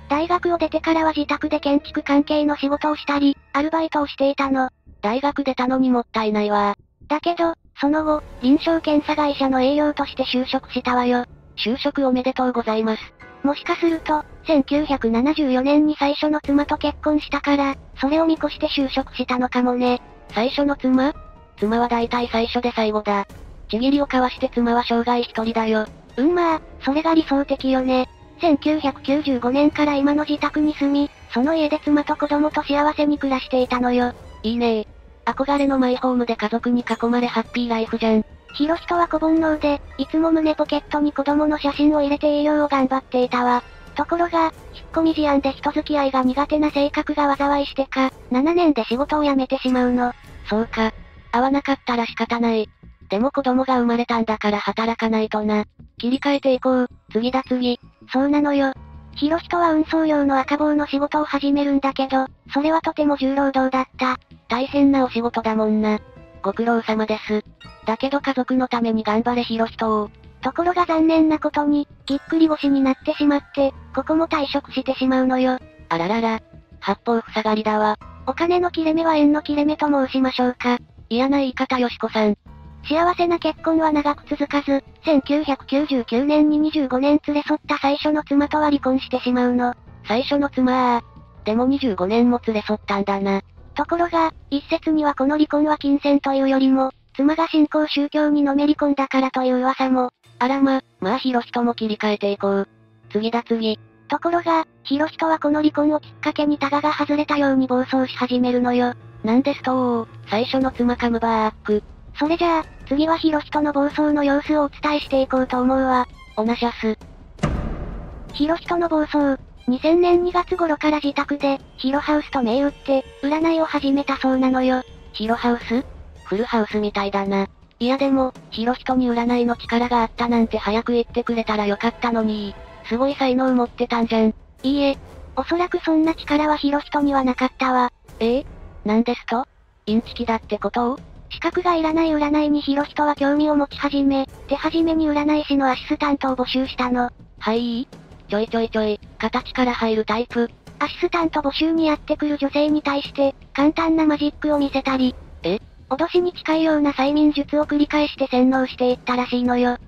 大学を出てからは自宅で建築関係の仕事をしたり、アルバイトをしていたの。 大学出たのにもったいないわ。 だけど、その後、臨床検査会社の営業として就職したわよ。 就職おめでとうございます。 もしかすると、1974年に最初の妻と結婚したから、それを見越して就職したのかもね。 最初の妻？妻は大体最初で最後だ。ちぎりを交わして妻は生涯一人だよ。 まあ、それが理想的よね。1995年から今の自宅に住み、その家で妻と子供と幸せに暮らしていたのよ。 いいね。憧れのマイホームで家族に囲まれハッピーライフじゃん。 ひろひとは小煩悩で、いつも胸ポケットに子供の写真を入れて営業を頑張っていたわ。ところが、引っ込み思案で人付き合いが苦手な性格が災いしてか、7年で仕事を辞めてしまうの。 そうか。合わなかったら仕方ない。でも子供が生まれたんだから働かないとな。切り替えていこう。次だ次。 そうなのよ。ひろひとは運送業の赤棒の仕事を始めるんだけど、それはとても重労働だった。 大変なお仕事だもんな。ご苦労様です。だけど家族のために頑張れひろひとを。 ところが残念なことに、ぎっくり腰になってしまって、ここも退職してしまうのよ。 あららら。八方塞がりだわ。 お金の切れ目は縁の切れ目と申しましょうか。 嫌な言い方よしこさん。 幸せな結婚は長く続かず、1999年に25年連れ添った最初の妻とは離婚してしまうの。 最初の妻でも25年も連れ添ったんだな。 ところが、一説にはこの離婚は金銭というよりも、妻が新興宗教にのめり込んだからという噂も。 あらまあひろひとも切り替えていこう。次だ次。 ところが、ひろひとはこの離婚をきっかけにタガが外れたように暴走し始めるのよ。 なんですと最初の妻カムバーック。 それじゃあ、次はひろひとの暴走の様子をお伝えしていこうと思うわ。 おなしゃす。 ひろひとの暴走。2000年2月頃から自宅で、ヒロハウスと銘打って、占いを始めたそうなのよ。 ヒロハウス？フルハウスみたいだな。いやでも、ひろひとに占いの力があったなんて早く言ってくれたらよかったのに。すごい才能持ってたんじゃん。 いいえ、おそらくそんな力はひろひとにはなかったわ。 なんですと？インチキだってことを？ 資格がいらない占いにひろひとは興味を持ち始め、手始めに占い師のアシスタントを募集したの。 ちょい、形から入るタイプ。 アシスタント募集にやってくる女性に対して、簡単なマジックを見せたり、脅しに近いような催眠術を繰り返して洗脳していったらしいのよ。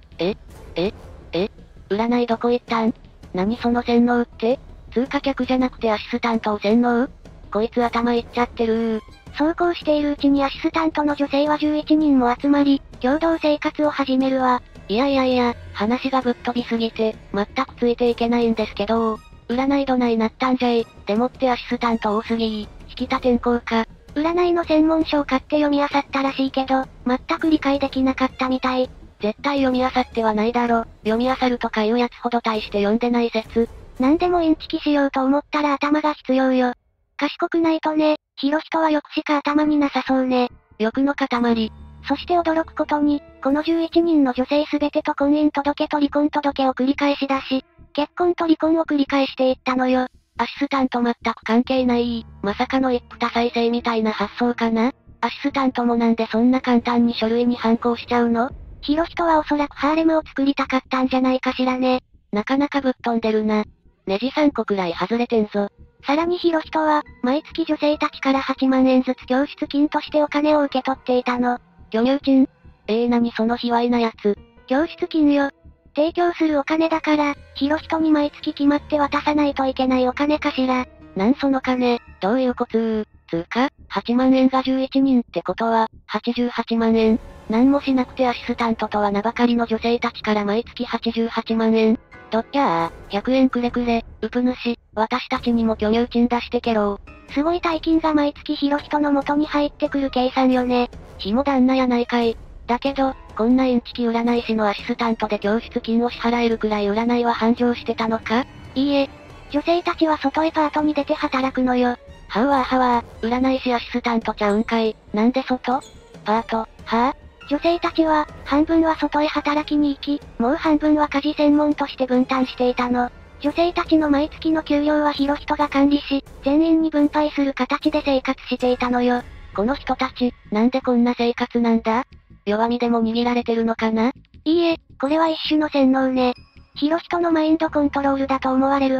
占いどこ行ったん？何その洗脳って？通過客じゃなくてアシスタントを洗脳？こいつ頭いっちゃってる。 そうこうしているうちにアシスタントの女性は11人も集まり、共同生活を始めるわ。 いや、話がぶっ飛びすぎて、全くついていけないんですけど、占いどないなったんじゃい。でもってアシスタント多すぎ。引き立てんこうか。 占いの専門書を買って読み漁ったらしいけど、全く理解できなかったみたい。 絶対読み漁ってはないだろ。読み漁るとかいうやつほど大して読んでない説。 なんでもインチキしようと思ったら頭が必要よ。賢くないとね、ひろひとは欲しか頭になさそうね。 欲の塊。 そして驚くことに、この11人の女性すべてと婚姻届と離婚届を繰り返し出し、結婚と離婚を繰り返していったのよ。 アシスタント全く関係ない。まさかの一夫多妻制みたいな発想かな？アシスタントもなんでそんな簡単に書類に反抗しちゃうの？ ひろひとはおそらくハーレムを作りたかったんじゃないかしらね。 なかなかぶっ飛んでるな。ネジ3個くらい外れてんぞ。 さらにひろひとは、毎月女性たちから8万円ずつ供出金としてお金を受け取っていたの。 巨乳賃？何その卑猥なやつ。 供出金よ。提供するお金だから、ひろひとに毎月決まって渡さないといけないお金かしら。 なんその金、どういうことつうか、8万円が11人ってことは、88万円。なんもしなくてアシスタントとは名ばかりの女性たちから毎月88万円。どっちゃー、100円くれくれ、うぷ主、私たちにも巨乳賃出してけろー。 すごい大金が毎月ひろひとの元に入ってくる計算よね。 ひも旦那やないかい。だけど、こんなインチキ占い師のアシスタントで供出金を支払えるくらい占いは繁盛してたのか？ いいえ。女性たちは外へパートに出て働くのよ。 はわー、占い師アシスタントちゃうんかい。なんで外？パート、はぁ？ 女性たちは、半分は外へ働きに行き、もう半分は家事専門として分担していたの。女性たちの毎月の給料はひろひとが管理し、全員に分配する形で生活していたのよ。 この人たち、なんでこんな生活なんだ？弱みでも握られてるのかな？ いいえ、これは一種の洗脳ね。ひろひとのマインドコントロールだと思われるわ。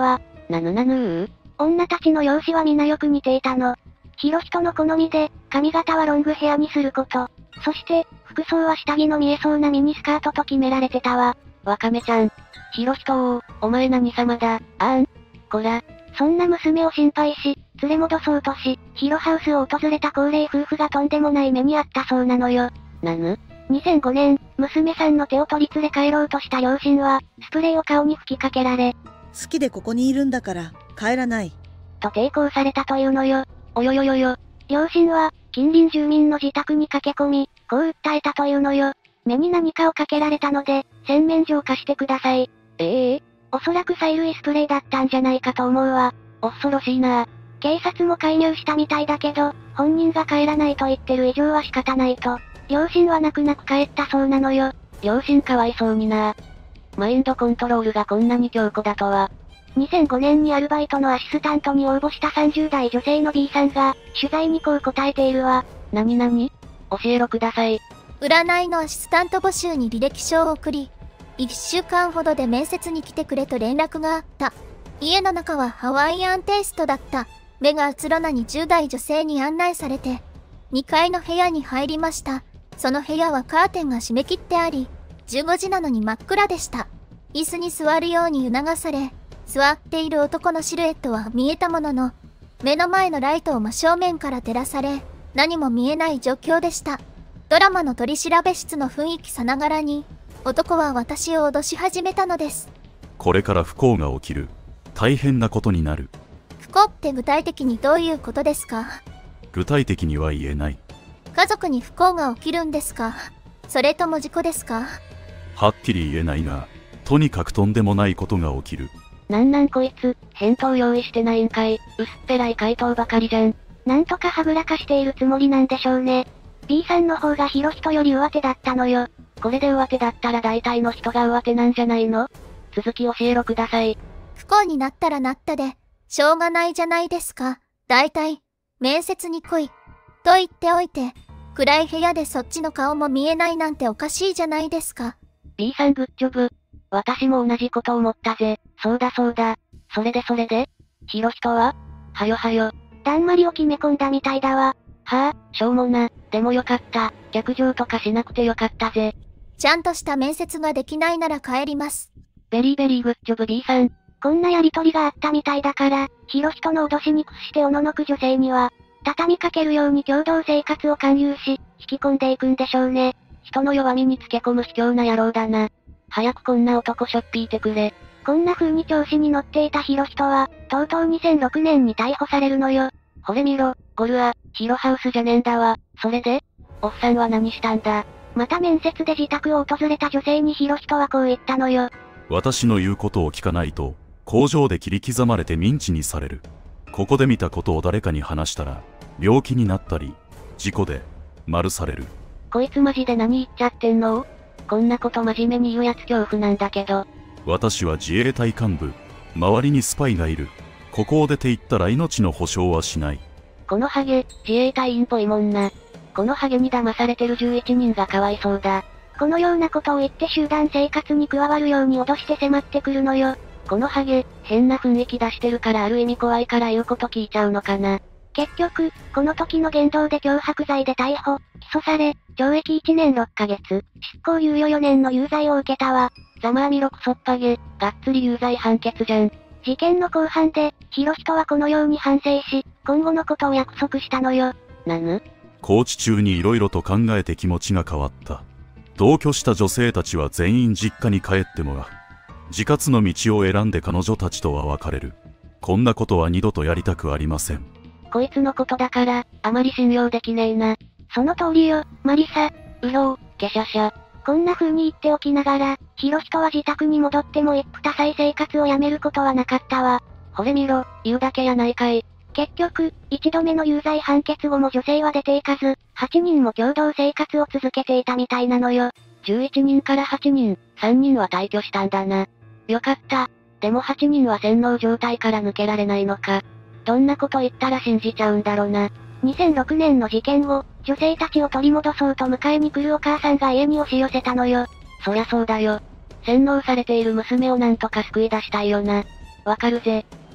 なぬなぬー。 女たちの容姿は皆よく似ていたの。ヒロヒトの好みで、髪型はロングヘアにすること。そして、服装は下着の見えそうなミニスカートと決められてたわ。 ワカメちゃん。ヒロヒトお前何様だ、こら。 そんな娘を心配し、連れ戻そうとし、ヒロハウスを訪れた高齢夫婦がとんでもない目にあったそうなのよ。 なぬ ?2005 年、娘さんの手を取り連れ帰ろうとした両親は、スプレーを顔に吹きかけられ、 好きでここにいるんだから、帰らない。 と抵抗されたというのよ。およよよよ。両親は、近隣住民の自宅に駆け込み、こう訴えたというのよ。目に何かをかけられたので、洗面所を貸してください。おそらく催涙スプレーだったんじゃないかと思うわ。 恐ろしいな。 警察も介入したみたいだけど、本人が帰らないと言ってる以上は仕方ないと。両親は泣く泣く帰ったそうなのよ。 両親かわいそうにな。マインドコントロールがこんなに強固だとは。 2005年にアルバイトのアシスタントに応募した30代女性の B さんが、取材にこう答えているわ。 教えろください。 占いのアシスタント募集に履歴書を送り、1週間ほどで面接に来てくれと連絡があった。家の中はハワイアンテイストだった。目がうつろな20代女性に案内されて、2階の部屋に入りました。その部屋はカーテンが閉め切ってあり、15時なのに真っ暗でした。椅子に座るように促され、座っている男のシルエットは見えたものの、目の前のライトを真正面から照らされ、何も見えない状況でした。ドラマの取り調べ室の雰囲気さながらに、男は私を脅し始めたのです。 これから不幸が起きる。大変なことになる。 不幸って具体的にどういうことですか？ 具体的には言えない。 家族に不幸が起きるんですか？それとも事故ですか？ はっきり言えないが、とにかくとんでもないことが起きる。 なんこいつ、返答用意してないんかい。薄っぺらい回答ばかりじゃん。 なんとかはぐらかしているつもりなんでしょうね。B さんの方がヒロヒトより上手だったのよ。 これで上手だったら大体の人が上手なんじゃないの？続き教えろください。 不幸になったらなったで、しょうがないじゃないですか。大体、面接に来い。と言っておいて、暗い部屋でそっちの顔も見えないなんておかしいじゃないですか。 B さんグッジョブ。私も同じこと思ったぜ。そうだ。それでヒロヒトは？はよ。 だんまりを決め込んだみたいだわ。 しょうもな。でもよかった。逆上とかしなくてよかったぜ。 ちゃんとした面接ができないなら帰ります。 ベリーグッジョブ B さん。 こんなやりとりがあったみたいだから、ヒロヒトの脅しに屈しておののく女性には、畳みかけるように共同生活を勧誘し、引き込んでいくんでしょうね。 人の弱みにつけ込む卑怯な野郎だな。早くこんな男しょっぴいてくれ。 こんな風に調子に乗っていたヒロヒトは、とうとう2006年に逮捕されるのよ。 ほれ見ろ、ゴルア、ヒロハウスじゃねえんだわ。それで？おっさんは何したんだ？ また面接で自宅を訪れた女性にヒロヒトはこう言ったのよ。 私の言うことを聞かないと、工場で切り刻まれてミンチにされる。ここで見たことを誰かに話したら、病気になったり、事故で、丸される。 こいつマジで何言っちゃってんの？こんなこと真面目に言うやつ恐怖なんだけど。 私は自衛隊幹部。周りにスパイがいる。ここを出て行ったら命の保証はしない。 このハゲ、自衛隊員っぽいもんな。このハゲに騙されてる11人がかわいそうだ。 このようなことを言って集団生活に加わるように脅して迫ってくるのよ。 このハゲ、変な雰囲気出してるからある意味怖いから言うこと聞いちゃうのかな。 結局、この時の言動で脅迫罪で逮捕、起訴され、懲役1年6ヶ月、執行猶予4年の有罪を受けたわ。 ざまあみろクソっぱげ、がっつり有罪判決じゃん。 事件の後半で、ヒロヒトはこのように反省し、今後のことを約束したのよ。 コーチ中に色々と考えて気持ちが変わった。同居した女性たちは全員実家に帰ってもらう。自活の道を選んで彼女たちとは別れる。こんなことは二度とやりたくありません。 こいつのことだから、あまり信用できねえな。 その通りよ、マリサ。 うろう、けしゃしゃ。 こんな風に言っておきながら、ヒロヒトは自宅に戻っても一夫多妻生活をやめることはなかったわ。 ほれ見ろ、言うだけやないかい。 結局、一度目の有罪判決後も女性は出ていかず、8人も共同生活を続けていたみたいなのよ。 11人から8人、3人は退去したんだな。よかった。でも8人は洗脳状態から抜けられないのか。どんなこと言ったら信じちゃうんだろうな。 2006年の事件後、女性たちを取り戻そうと迎えに来るお母さんが家に押し寄せたのよ。 そりゃそうだよ。洗脳されている娘をなんとか救い出したいよな。わかるぜ。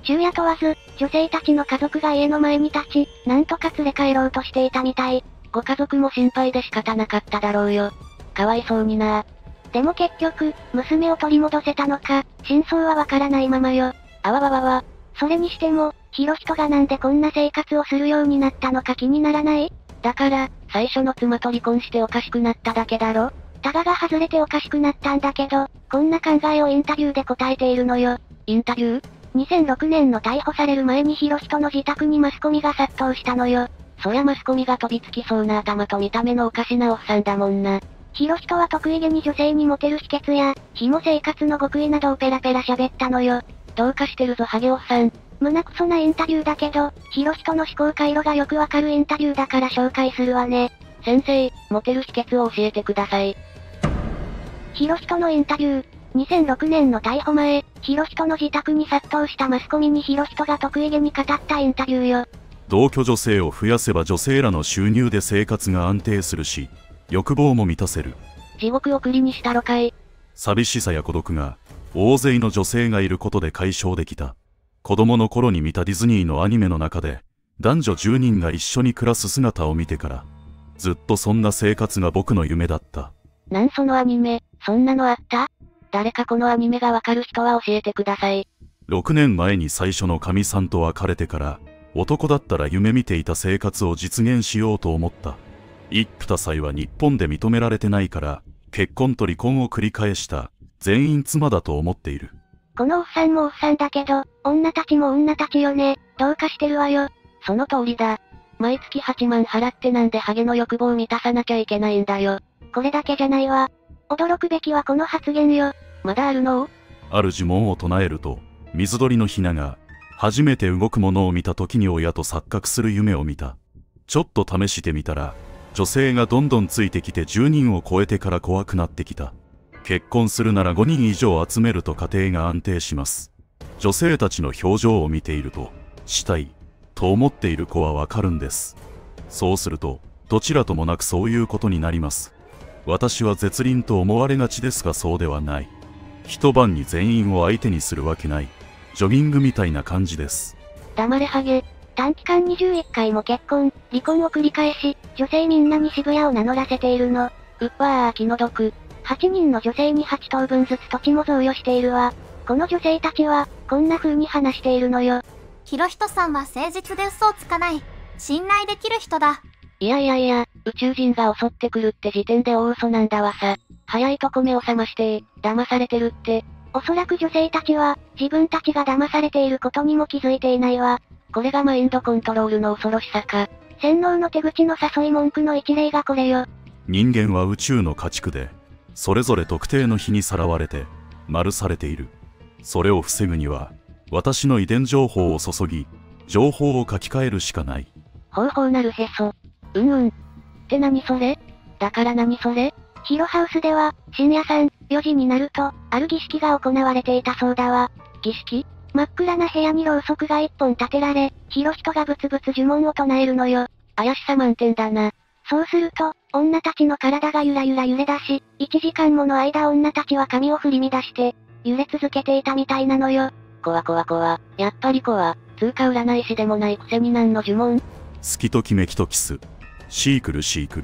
昼夜問わず、女性たちの家族が家の前に立ち、なんとか連れ帰ろうとしていたみたい。 ご家族も心配で仕方なかっただろうよ。かわいそうにな。 でも結局、娘を取り戻せたのか、真相はわからないままよ。 あわわわわ。 それにしても、ヒロヒトがなんでこんな生活をするようになったのか気にならない？ だから、最初の妻と離婚しておかしくなっただけだろ？ タガが外れておかしくなったんだけど、こんな考えをインタビューで答えているのよ。 インタビュー？ 2006年の逮捕される前にヒロヒトの自宅にマスコミが殺到したのよ。 そりゃマスコミが飛びつきそうな頭と見た目のおかしなおっさんだもんな。 ヒロヒトは得意げに女性にモテる秘訣や、紐生活の極意などをペラペラ喋ったのよ。 どうかしてるぞハゲおっさん。 胸クソなインタビューだけど、ヒロヒトの思考回路がよくわかるインタビューだから紹介するわね。 先生、モテる秘訣を教えてください。 ヒロヒトのインタビュー。2006年の逮捕前、ヒロヒトの自宅に殺到したマスコミにヒロヒトが得意げに語ったインタビューよ。 同居女性を増やせば女性らの収入で生活が安定するし、欲望も満たせる。 地獄送りにしたろかい。 寂しさや孤独が、大勢の女性がいることで解消できた。子供の頃に見たディズニーのアニメの中で、男女10人が一緒に暮らす姿を見てから、ずっとそんな生活が僕の夢だった。 なんそのアニメ、そんなのあった？誰かこのアニメがわかる人は教えてください。 6年前に最初の神さんと別れてから、男だったら夢見ていた生活を実現しようと思った。一夫多妻は日本で認められてないから、結婚と離婚を繰り返した、全員妻だと思っている。 このおっさんもおっさんだけど、女たちも女たちよね。どうかしてるわよ。 その通りだ。毎月8万払ってなんでハゲの欲望を満たさなきゃいけないんだよ。 これだけじゃないわ。驚くべきはこの発言よ。 まだあるの？ ある呪文を唱えると、水鳥のヒナが、初めて動くものを見た時に親と錯覚する夢を見た。ちょっと試してみたら、女性がどんどんついてきて10人を超えてから怖くなってきた。結婚するなら5人以上集めると家庭が安定します。女性たちの表情を見ていると、したい、と思っている子はわかるんです。そうすると、どちらともなくそういうことになります。私は絶倫と思われがちですがそうではない。一晩に全員を相手にするわけない。ジョギングみたいな感じです。 黙れハゲ。短期間21回も結婚、離婚を繰り返し、女性みんなに渋谷を名乗らせているの。 うっわー気の毒。 8人の女性に8等分ずつ土地も贈与しているわ。この女性たちは、こんな風に話しているのよ。 ヒロヒトさんは誠実で嘘をつかない。信頼できる人だ。 いやいやいや、宇宙人が襲ってくるって時点で大嘘なんだわさ。早いとこ目を覚まして騙されてるって。 おそらく女性たちは、自分たちが騙されていることにも気づいていないわ。 これがマインドコントロールの恐ろしさか。 洗脳の手口の誘い文句の一例がこれよ。 人間は宇宙の家畜で、それぞれ特定の日にさらわれて、丸されている。それを防ぐには、私の遺伝情報を注ぎ、情報を書き換えるしかない。 ほうなるへそ。って何それ？だから何それ？ ヒロハウスでは、深夜3、4時になると、ある儀式が行われていたそうだわ。 儀式？ 真っ暗な部屋にろうそくが1本立てられ、ヒロヒトがブツブツ呪文を唱えるのよ。 怪しさ満点だな。 そうすると、女たちの体がゆらゆら揺れ出し、1時間もの間女たちは髪を振り乱して、揺れ続けていたみたいなのよ。 怖。やっぱり怖。通貨占い師でもないくせに何の呪文？ 好きときめきとキス。シークル。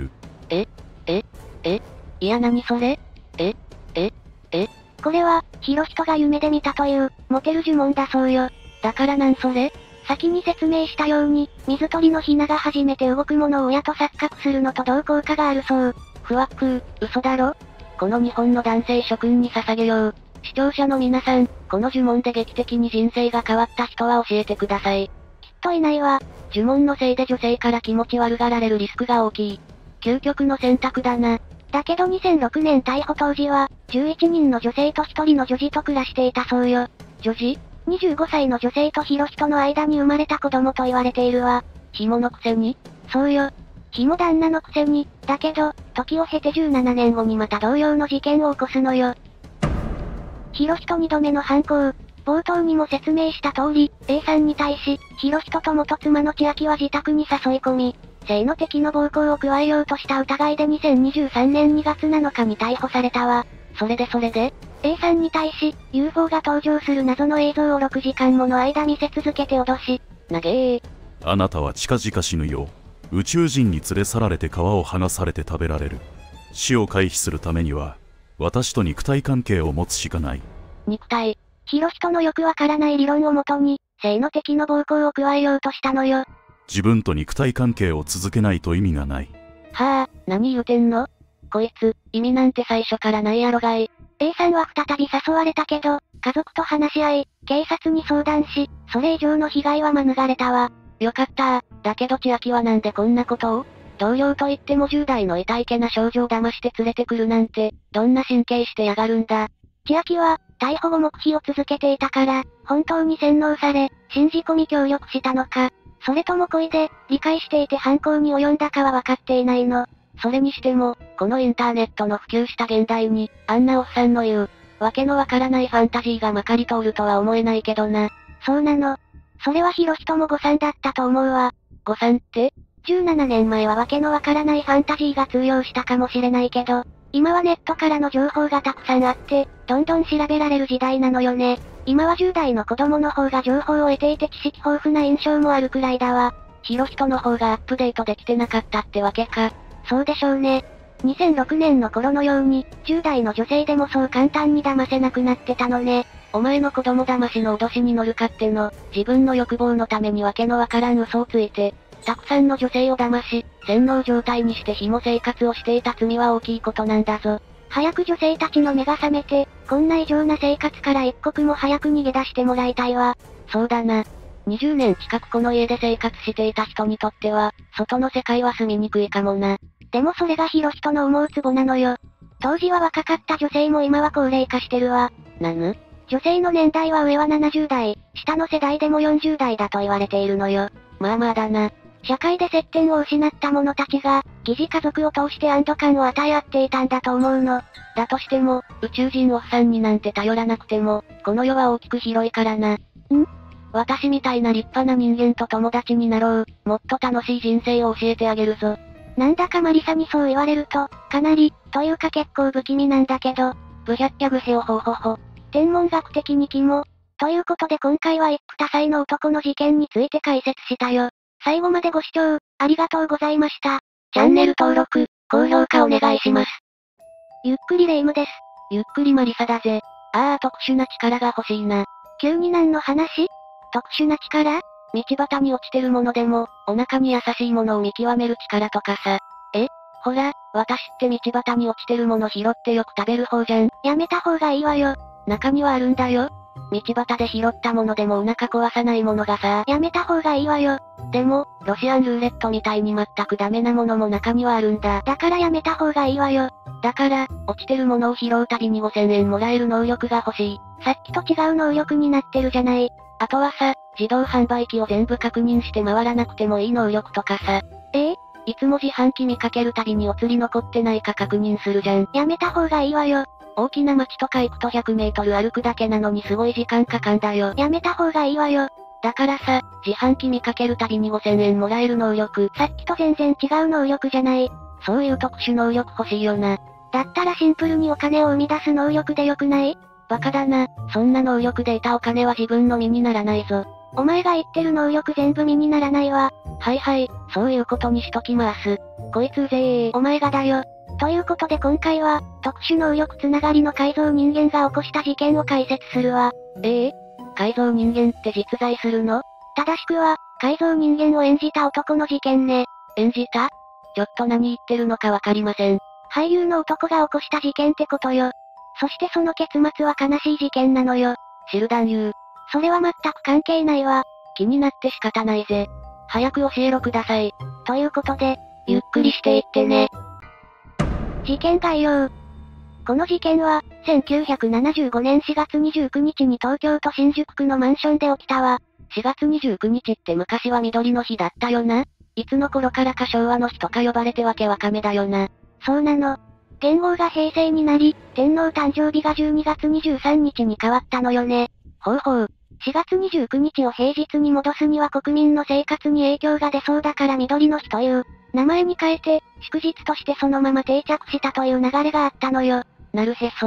いや何それ？ これは、ヒロヒトが夢で見たという、モテる呪文だそうよ。 だからなんそれ？ 先に説明したように、水鳥のヒナが初めて動くものを親と錯覚するのと同効果があるそう。 ふわっくー、嘘だろ？この日本の男性諸君に捧げよう。視聴者の皆さん、この呪文で劇的に人生が変わった人は教えてください。 きっといないわ。 呪文のせいで女性から気持ち悪がられるリスクが大きい。究極の選択だな。 だけど2006年逮捕当時は、11人の女性と1人の女児と暮らしていたそうよ。 女児 ？25歳の女性とヒロヒトの間に生まれた子供と言われているわ。 紐のくせに？ そうよ。紐旦那のくせに、だけど、時を経て17年後にまた同様の事件を起こすのよ。ヒロヒト2度目の犯行。冒頭にも説明した通り、A さんに対し、ヒロヒトと元妻の千秋は自宅に誘い込み、性の敵の暴行を加えようとした疑いで2023年2月7日に逮捕されたわ。 それで A さんに対し、UFO が登場する謎の映像を6時間もの間見せ続けて脅し、 なげー。 あなたは近々死ぬよ。宇宙人に連れ去られて皮を剥がされて食べられる。死を回避するためには、私と肉体関係を持つしかない。 肉体。 ヒロヒトのよくわからない理論をもとに、生の敵の暴行を加えようとしたのよ。 自分と肉体関係を続けないと意味がない。 はあ、何言うてんの？こいつ、意味なんて最初からないやろがい。 A さんは再び誘われたけど、家族と話し合い、警察に相談し、それ以上の被害は免れたわ。 よかったー。だけど千秋はなんでこんなことを？同僚と言っても10代の痛いけな少女を騙して連れてくるなんて、どんな神経してやがるんだ。 千秋は、逮捕後黙秘を続けていたから、本当に洗脳され、信じ込み協力したのか、それとも故意で、理解していて犯行に及んだかは分かっていないの。 それにしても、このインターネットの普及した現代に、あんなおっさんの言う、わけのわからないファンタジーがまかり通るとは思えないけどな。 そうなの。それはヒロヒトも誤算だったと思うわ。 誤算って？ 17 年前はわけのわからないファンタジーが通用したかもしれないけど、今はネットからの情報がたくさんあって、どんどん調べられる時代なのよね。今は10代の子供の方が情報を得ていて知識豊富な印象もあるくらいだわ。 ヒロヒトの方がアップデートできてなかったってわけか。 そうでしょうね。2006年の頃のように、10代の女性でもそう簡単に騙せなくなってたのね。 お前の子供騙しの脅しに乗るかっての、自分の欲望のためにわけのわからん嘘をついて、たくさんの女性を騙し、洗脳状態にして紐生活をしていた罪は大きいことなんだぞ。 早く女性たちの目が覚めて、こんな異常な生活から一刻も早く逃げ出してもらいたいわ。 そうだな。20年近くこの家で生活していた人にとっては、外の世界は住みにくいかもな。 でもそれがヒロヒトの思うツボなのよ。当時は若かった女性も今は高齢化してるわ。 なぬ？ 女性の年代は上は70代、下の世代でも40代だと言われているのよ。 まあまあだな。 社会で接点を失った者たちが、疑似家族を通して安堵感を与え合っていたんだと思うの。 だとしても、宇宙人おっさんになんて頼らなくても、この世は大きく広いからな。私みたいな立派な人間と友達になろう。もっと楽しい人生を教えてあげるぞ。 なんだかマリサにそう言われると、かなり、というか結構不気味なんだけど、 ブヒャッキャグヘオホホホ。 天文学的に肝。ということで今回は一夫多妻の男の事件について解説したよ。最後までご視聴、ありがとうございました。 チャンネル登録、高評価お願いします。 ゆっくりレ夢ムです。 ゆっくりマリサだぜ。ああ特殊な力が欲しいな。 急に何の話？特殊な力？ 道端に落ちてるものでも、お腹に優しいものを見極める力とかさ。ほら、私って道端に落ちてるもの拾ってよく食べる方じゃん。 やめた方がいいわよ。 中にはあるんだよ。道端で拾ったものでもお腹壊さないものがさ。 やめた方がいいわよ。 でも、ロシアンルーレットみたいに全くダメなものも中にはあるんだ。 だからやめた方がいいわよ。 だから、落ちてるものを拾うたびに5000円もらえる能力が欲しい。 さっきと違う能力になってるじゃない。 あとはさ、自動販売機を全部確認して回らなくてもいい能力とかさ。いつも自販機見かけるたびにお釣り残ってないか確認するじゃん。 やめた方がいいわよ。 大きな街とか行くと100メートル歩くだけなのにすごい時間かかんだよ。 やめた方がいいわよ。 だからさ、自販機見かけるたびに5000円もらえる能力。 さっきと全然違う能力じゃない。 そういう特殊能力欲しいよな。 だったらシンプルにお金を生み出す能力でよくない？ バカだな。そんな能力で得たお金は自分の身にならないぞ。 お前が言ってる能力全部身にならないわ。 はいはい、そういうことにしときます。こいつうぜー。 お前がだよ。ということで今回は、特殊能力つながりの改造人間が起こした事件を解説するわ。 改造人間って実在するの？ 正しくは、改造人間を演じた男の事件ね。 演じた？ちょっと何言ってるのかわかりません。 俳優の男が起こした事件ってことよ。そしてその結末は悲しい事件なのよ。 知る男優。 それは全く関係ないわ。 気になって仕方ないぜ。早く教えろください。 ということで、 ゆっくりしていってね。 事件概要。この事件は、1975年4月29日に東京都新宿区のマンションで起きたわ。 4月29日って昔は緑の日だったよな。いつの頃からか昭和の日とか呼ばれてわけわかめだよな。 そうなの。元号が平成になり、天皇誕生日が12月23日に変わったのよね。 ほうほう。 4月29日を平日に戻すには国民の生活に影響が出そうだから緑の日という、名前に変えて、祝日としてそのまま定着したという流れがあったのよ。 なるへそ。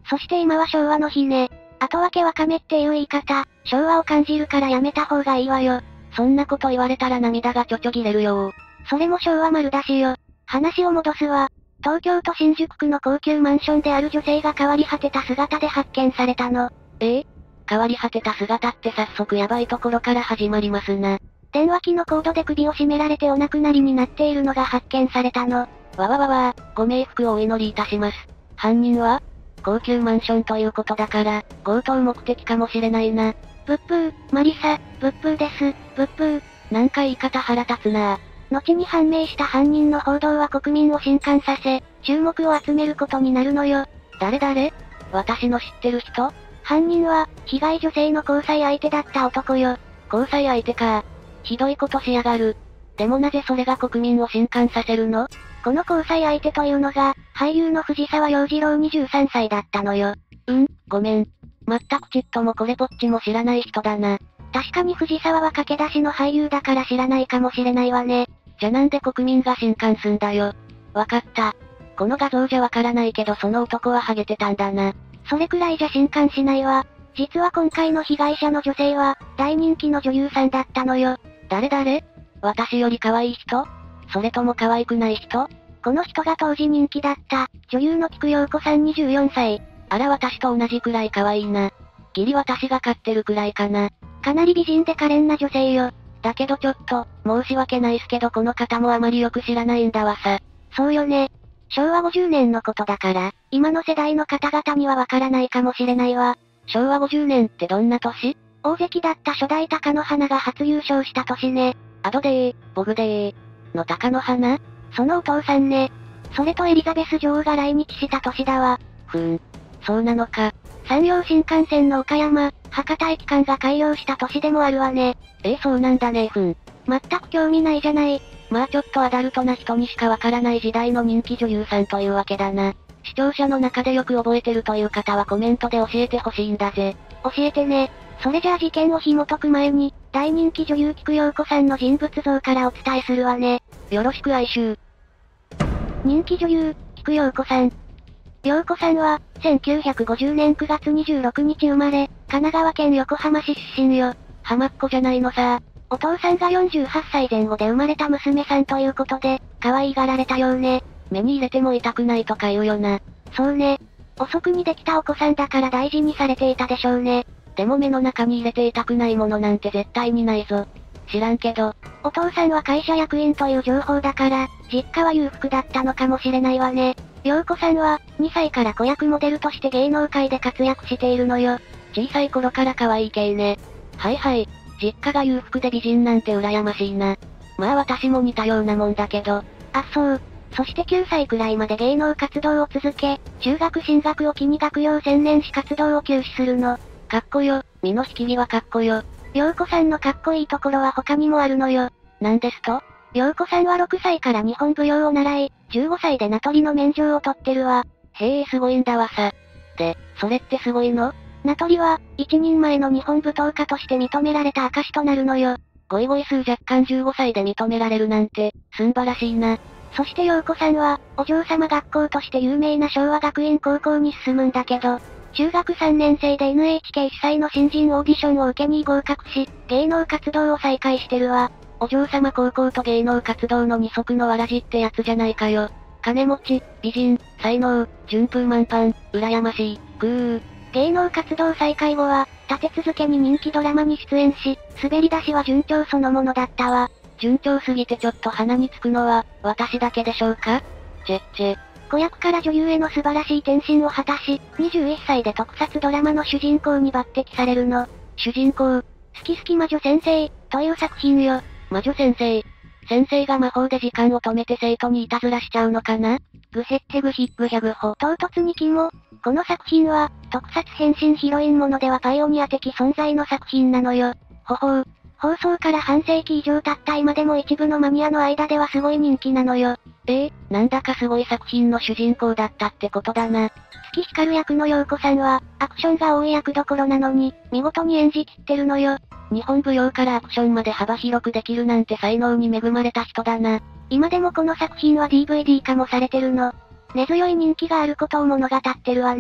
そして今は昭和の日ね。後分けわかめっていう言い方、昭和を感じるからやめた方がいいわよ。 そんなこと言われたら涙がちょちょぎれるよ。 それも昭和丸出しよ。話を戻すわ。東京都新宿区の高級マンションである女性が変わり果てた姿で発見されたの。 変わり果てた姿って早速やばいところから始まりますな。 電話機のコードで首を絞められてお亡くなりになっているのが発見されたの。 わわわわ、ご冥福をお祈りいたします。犯人は高級マンションということだから、強盗目的かもしれないな。 ブップー、マリサ、ブップーです、ブップー。 なんか言い方腹立つな。 後に判明した犯人の報道は国民を震撼させ、注目を集めることになるのよ。 誰私の知ってる人？ 犯人は、被害女性の交際相手だった男よ。 交際相手か。ひどいことしやがる。でもなぜそれが国民を震撼させるの？ この交際相手というのが、俳優の藤沢洋次郎23歳だったのよ。 ごめん。全くちっともこれぽっちも知らない人だな。 確かに藤沢は駆け出しの俳優だから知らないかもしれないわね。 じゃなんで国民が震撼すんだよ。わかった。この画像じゃわからないけどその男はハゲてたんだな。 それくらいじゃ震撼しないわ。実は今回の被害者の女性は、大人気の女優さんだったのよ。 誰？私より可愛い人？それとも可愛くない人？ この人が当時人気だった、女優の菊陽子さん24歳。 あら私と同じくらい可愛いな。ギリ私が飼ってるくらいかな。 かなり美人で可憐な女性よ。 だけどちょっと、申し訳ないっすけどこの方もあまりよく知らないんだわさ。 そうよね。昭和50年のことだから、今の世代の方々にはわからないかもしれないわ。 昭和50年ってどんな年？ 大関だった初代貴乃花が初優勝した年ね。 アドデー、ボグデー、の貴乃花？ そのお父さんね。それとエリザベス女王が来日した年だわ。 そうなのか。 山陽新幹線の岡山、博多駅間が開業した年でもあるわね。 そうなんだね。 全く興味ないじゃない。 まあちょっとアダルトな人にしかわからない時代の人気女優さんというわけだな。視聴者の中でよく覚えてるという方はコメントで教えてほしいんだぜ。 教えてね。それじゃあ事件を紐解く前に、大人気女優菊陽子さんの人物像からお伝えするわね。 よろしく哀愁。 人気女優、菊陽子さん。陽子さんは、1950年9月26日生まれ、神奈川県横浜市出身よ。 浜っ子じゃないのさ。 お父さんが48歳前後で生まれた娘さんということで、可愛がられたようね。 目に入れても痛くないとか言うよな。 そうね。遅くにできたお子さんだから大事にされていたでしょうね。 でも目の中に入れて痛くないものなんて絶対にないぞ。知らんけど。 お父さんは会社役員という情報だから、実家は裕福だったのかもしれないわね。陽子さんは、2歳から子役モデルとして芸能界で活躍しているのよ。 小さい頃から可愛い系ね。はいはい。実家が裕福で美人なんて羨ましいな。まあ私も似たようなもんだけど。 あ、そう。そして9歳くらいまで芸能活動を続け、中学進学を機に学業専念し活動を休止するの。 かっこよ。身の引き際かっこよ。 陽子さんのかっこいいところは他にもあるのよ。 なんですと？ 陽子さんは6歳から日本舞踊を習い、15歳で名取の免状を取ってるわ。 へえすごいんだわさ。で、それってすごいの？ 名取は、一人前の日本舞踏家として認められた証となるのよ。 ゴイゴイ数若干15歳で認められるなんて、すんばらしいな。 そして陽子さんは、お嬢様学校として有名な昭和学院高校に進むんだけど、中学3年生で NHK 主催の新人オーディションを受けに合格し、芸能活動を再開してるわ。 お嬢様高校と芸能活動の二足のわらじってやつじゃないかよ。金持ち、美人、才能、順風満帆、羨ましい、 芸能活動再開後は、立て続けに人気ドラマに出演し、滑り出しは順調そのものだったわ。 順調すぎてちょっと鼻につくのは、私だけでしょうか？ 子役から女優への素晴らしい転身を果たし、21歳で特撮ドラマの主人公に抜擢されるの。 主人公、 好き好き魔女先生、という作品よ。 魔女先生。先生が魔法で時間を止めて生徒にいたずらしちゃうのかな？ グヘッヘグヒッグヒャグホ。唐突に肝。この作品は、特撮変身ヒロインものではパイオニア的存在の作品なのよ。放送から半世紀以上経った今でも一部のマニアの間ではすごい人気なのよ。 なんだかすごい作品の主人公だったってことだな。 月光役の陽子さんは、アクションが多い役どころなのに、見事に演じきってるのよ。 日本舞踊からアクションまで幅広くできるなんて才能に恵まれた人だな。 今でもこの作品は DVD 化もされてるの。根強い人気があることを物語ってるわね。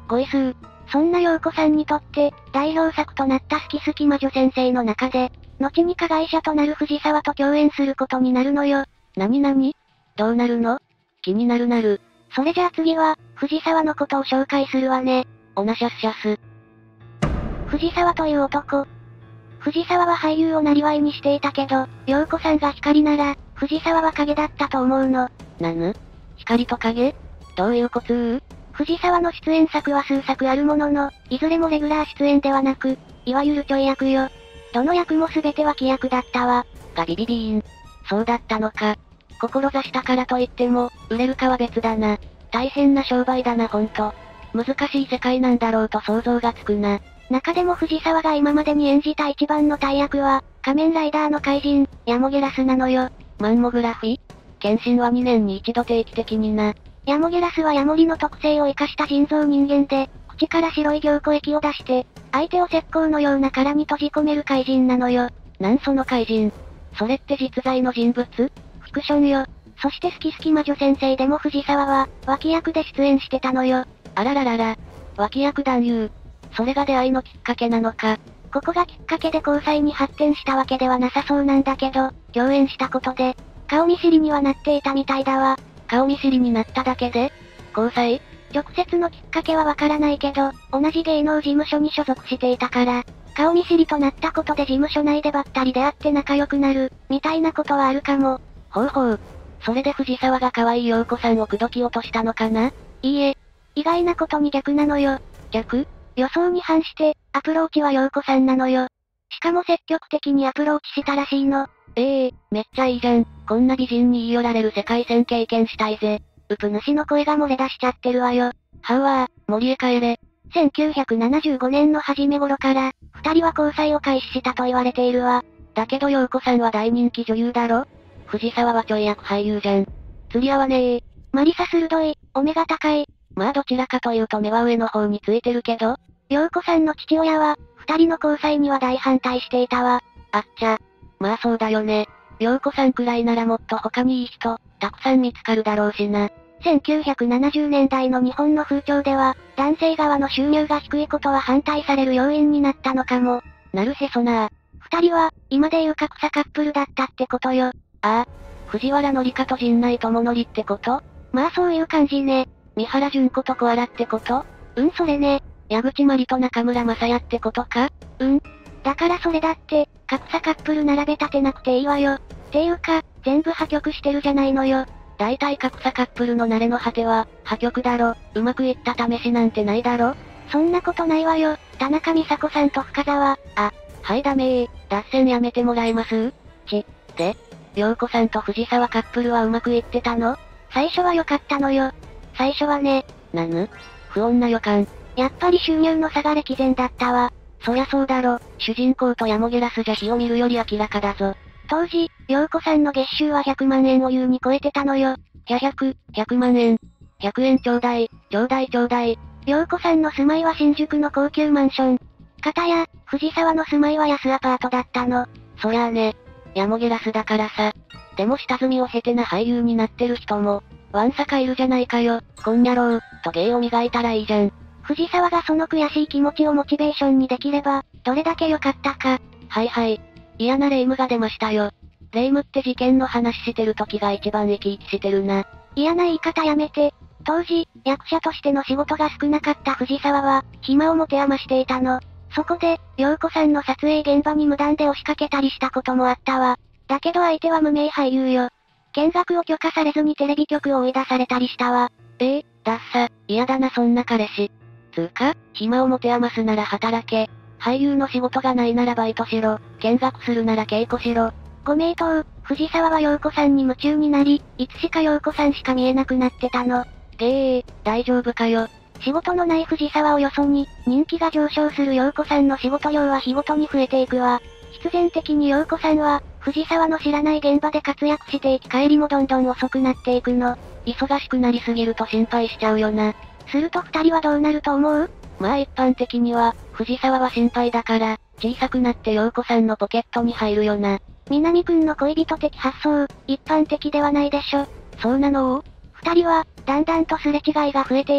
ごい数。そんな陽子さんにとって、代表作となった好き好き魔女先生の中で、後に加害者となる藤沢と共演することになるのよ。 なにどうなるの？気になる。 それじゃあ次は、藤沢のことを紹介するわね。 おなしゃすしゃす。 藤沢という男。藤沢は俳優を生りにしていたけど、陽子さんが光なら、藤沢は影だったと思うの。 光と影？どういうこと？ 藤沢の出演作は数作あるものの、いずれもレギュラー出演ではなく、いわゆるちょい役よ。どの役も全て脇役だったわ。 ガビビビーン。そうだったのか。志したからといっても、売れるかは別だな。大変な商売だなほんと。難しい世界なんだろうと想像がつくな。 中でも藤沢が今までに演じた一番の大役は、仮面ライダーの怪人、ヤモゲラスなのよ。 マンモグラフィ？検診は2年に一度定期的にな。 ヤモゲラスはヤモリの特性を生かした人造人間で、口から白い凝固液を出して、相手を石膏のような殻に閉じ込める怪人なのよ。 なんその怪人。それって実在の人物？フィクションよ。そして好き魔女先生でも藤沢は、脇役で出演してたのよ。 あらららら。脇役男優。それが出会いのきっかけなのか。 ここがきっかけで交際に発展したわけではなさそうなんだけど、共演したことで、顔見知りにはなっていたみたいだわ。 顔見知りになっただけで？交際？ 直接のきっかけはわからないけど、同じ芸能事務所に所属していたから、顔見知りとなったことで事務所内でばったり出会って仲良くなる、みたいなことはあるかも。 ほう。それで藤沢が可愛い陽子さんを口説き落としたのかな？ いいえ。意外なことに逆なのよ。 逆？ 予想に反して、アプローチは陽子さんなのよ。しかも積極的にアプローチしたらしいの。 めっちゃいいじゃん。こんな美人に言い寄られる世界線経験したいぜ。 主の声が漏れ出しちゃってるわよ。 はうわー、森へ帰れ。 1975年の初め頃から、二人は交際を開始したと言われているわ。 だけど陽子さんは大人気女優だろ？藤沢はちょい役俳優じゃん。釣り合わねえ。 マリサ鋭い、お目が高い。 まあどちらかというと目は上の方についてるけど。 陽子さんの父親は、二人の交際には大反対していたわ。 あっちゃ。まあそうだよね。陽子さんくらいならもっと他にいい人、たくさん見つかるだろうしな。 1970年代の日本の風潮では、男性側の収入が低いことは反対される要因になったのかも。 なるへそな。 二人は、今でいう格差カップルだったってことよ。 ああ、藤原紀香と陣内智則ってこと？ まあそういう感じね。 三原純子と小原ってこと？ それね。 矢口まりと中村雅也ってことか？ だからそれだって、格差カップル並べ立てなくていいわよ。っていうか、全部破局してるじゃないのよ。 大体格差カップルの慣れの果ては、破局だろ。うまくいった試しなんてないだろ。 そんなことないわよ。田中美佐子さんと深澤。 はいダメー。脱線やめてもらえます？で、陽子さんと藤沢カップルはうまくいってたの？ 最初は良かったのよ。最初はね。 不穏な予感。 やっぱり収入の差が歴然だったわ。 そりゃそうだろ。主人公とヤモゲラスじゃ火を見るより明らかだぞ。 当時、陽子さんの月収は100万円を優に超えてたのよ。 100万円。100円ちょうだい。ちょうだい。 陽子さんの住まいは新宿の高級マンション。片や、藤沢の住まいは安アパートだったの。 そりゃあね。ヤモゲラスだからさ。でも下積みを経てな俳優になってる人も、わんさかいるじゃないかよ。こんにゃろう、と芸を磨いたらいいじゃん。 藤沢がその悔しい気持ちをモチベーションにできれば、どれだけ良かったか。 はい。嫌な霊夢が出ましたよ。霊夢って事件の話してる時が一番生き生きしてるな。 嫌な言い方やめて。当時、役者としての仕事が少なかった藤沢は、暇を持て余していたの。そこで、陽子さんの撮影現場に無断で押しかけたりしたこともあったわ。だけど相手は無名俳優よ。見学を許可されずにテレビ局を追い出されたりしたわ。 ダッサ、嫌だなそんな彼氏。つうか、暇を持て余すなら働け。俳優の仕事がないならバイトしろ。見学するなら稽古しろ。 ご名答、藤沢は陽子さんに夢中になり、いつしか陽子さんしか見えなくなってたの。 大丈夫かよ。 仕事のない藤沢をよそに、人気が上昇する陽子さんの仕事量は日ごとに増えていくわ。必然的に陽子さんは、藤沢の知らない現場で活躍していき帰りもどんどん遅くなっていくの。 忙しくなりすぎると心配しちゃうよな。 すると二人はどうなると思う？ まあ一般的には、藤沢は心配だから、小さくなって陽子さんのポケットに入るよな。 南くんの恋人的発想、一般的ではないでしょ。 そうなの？ 二人は、だんだんとすれ違いが増えていき、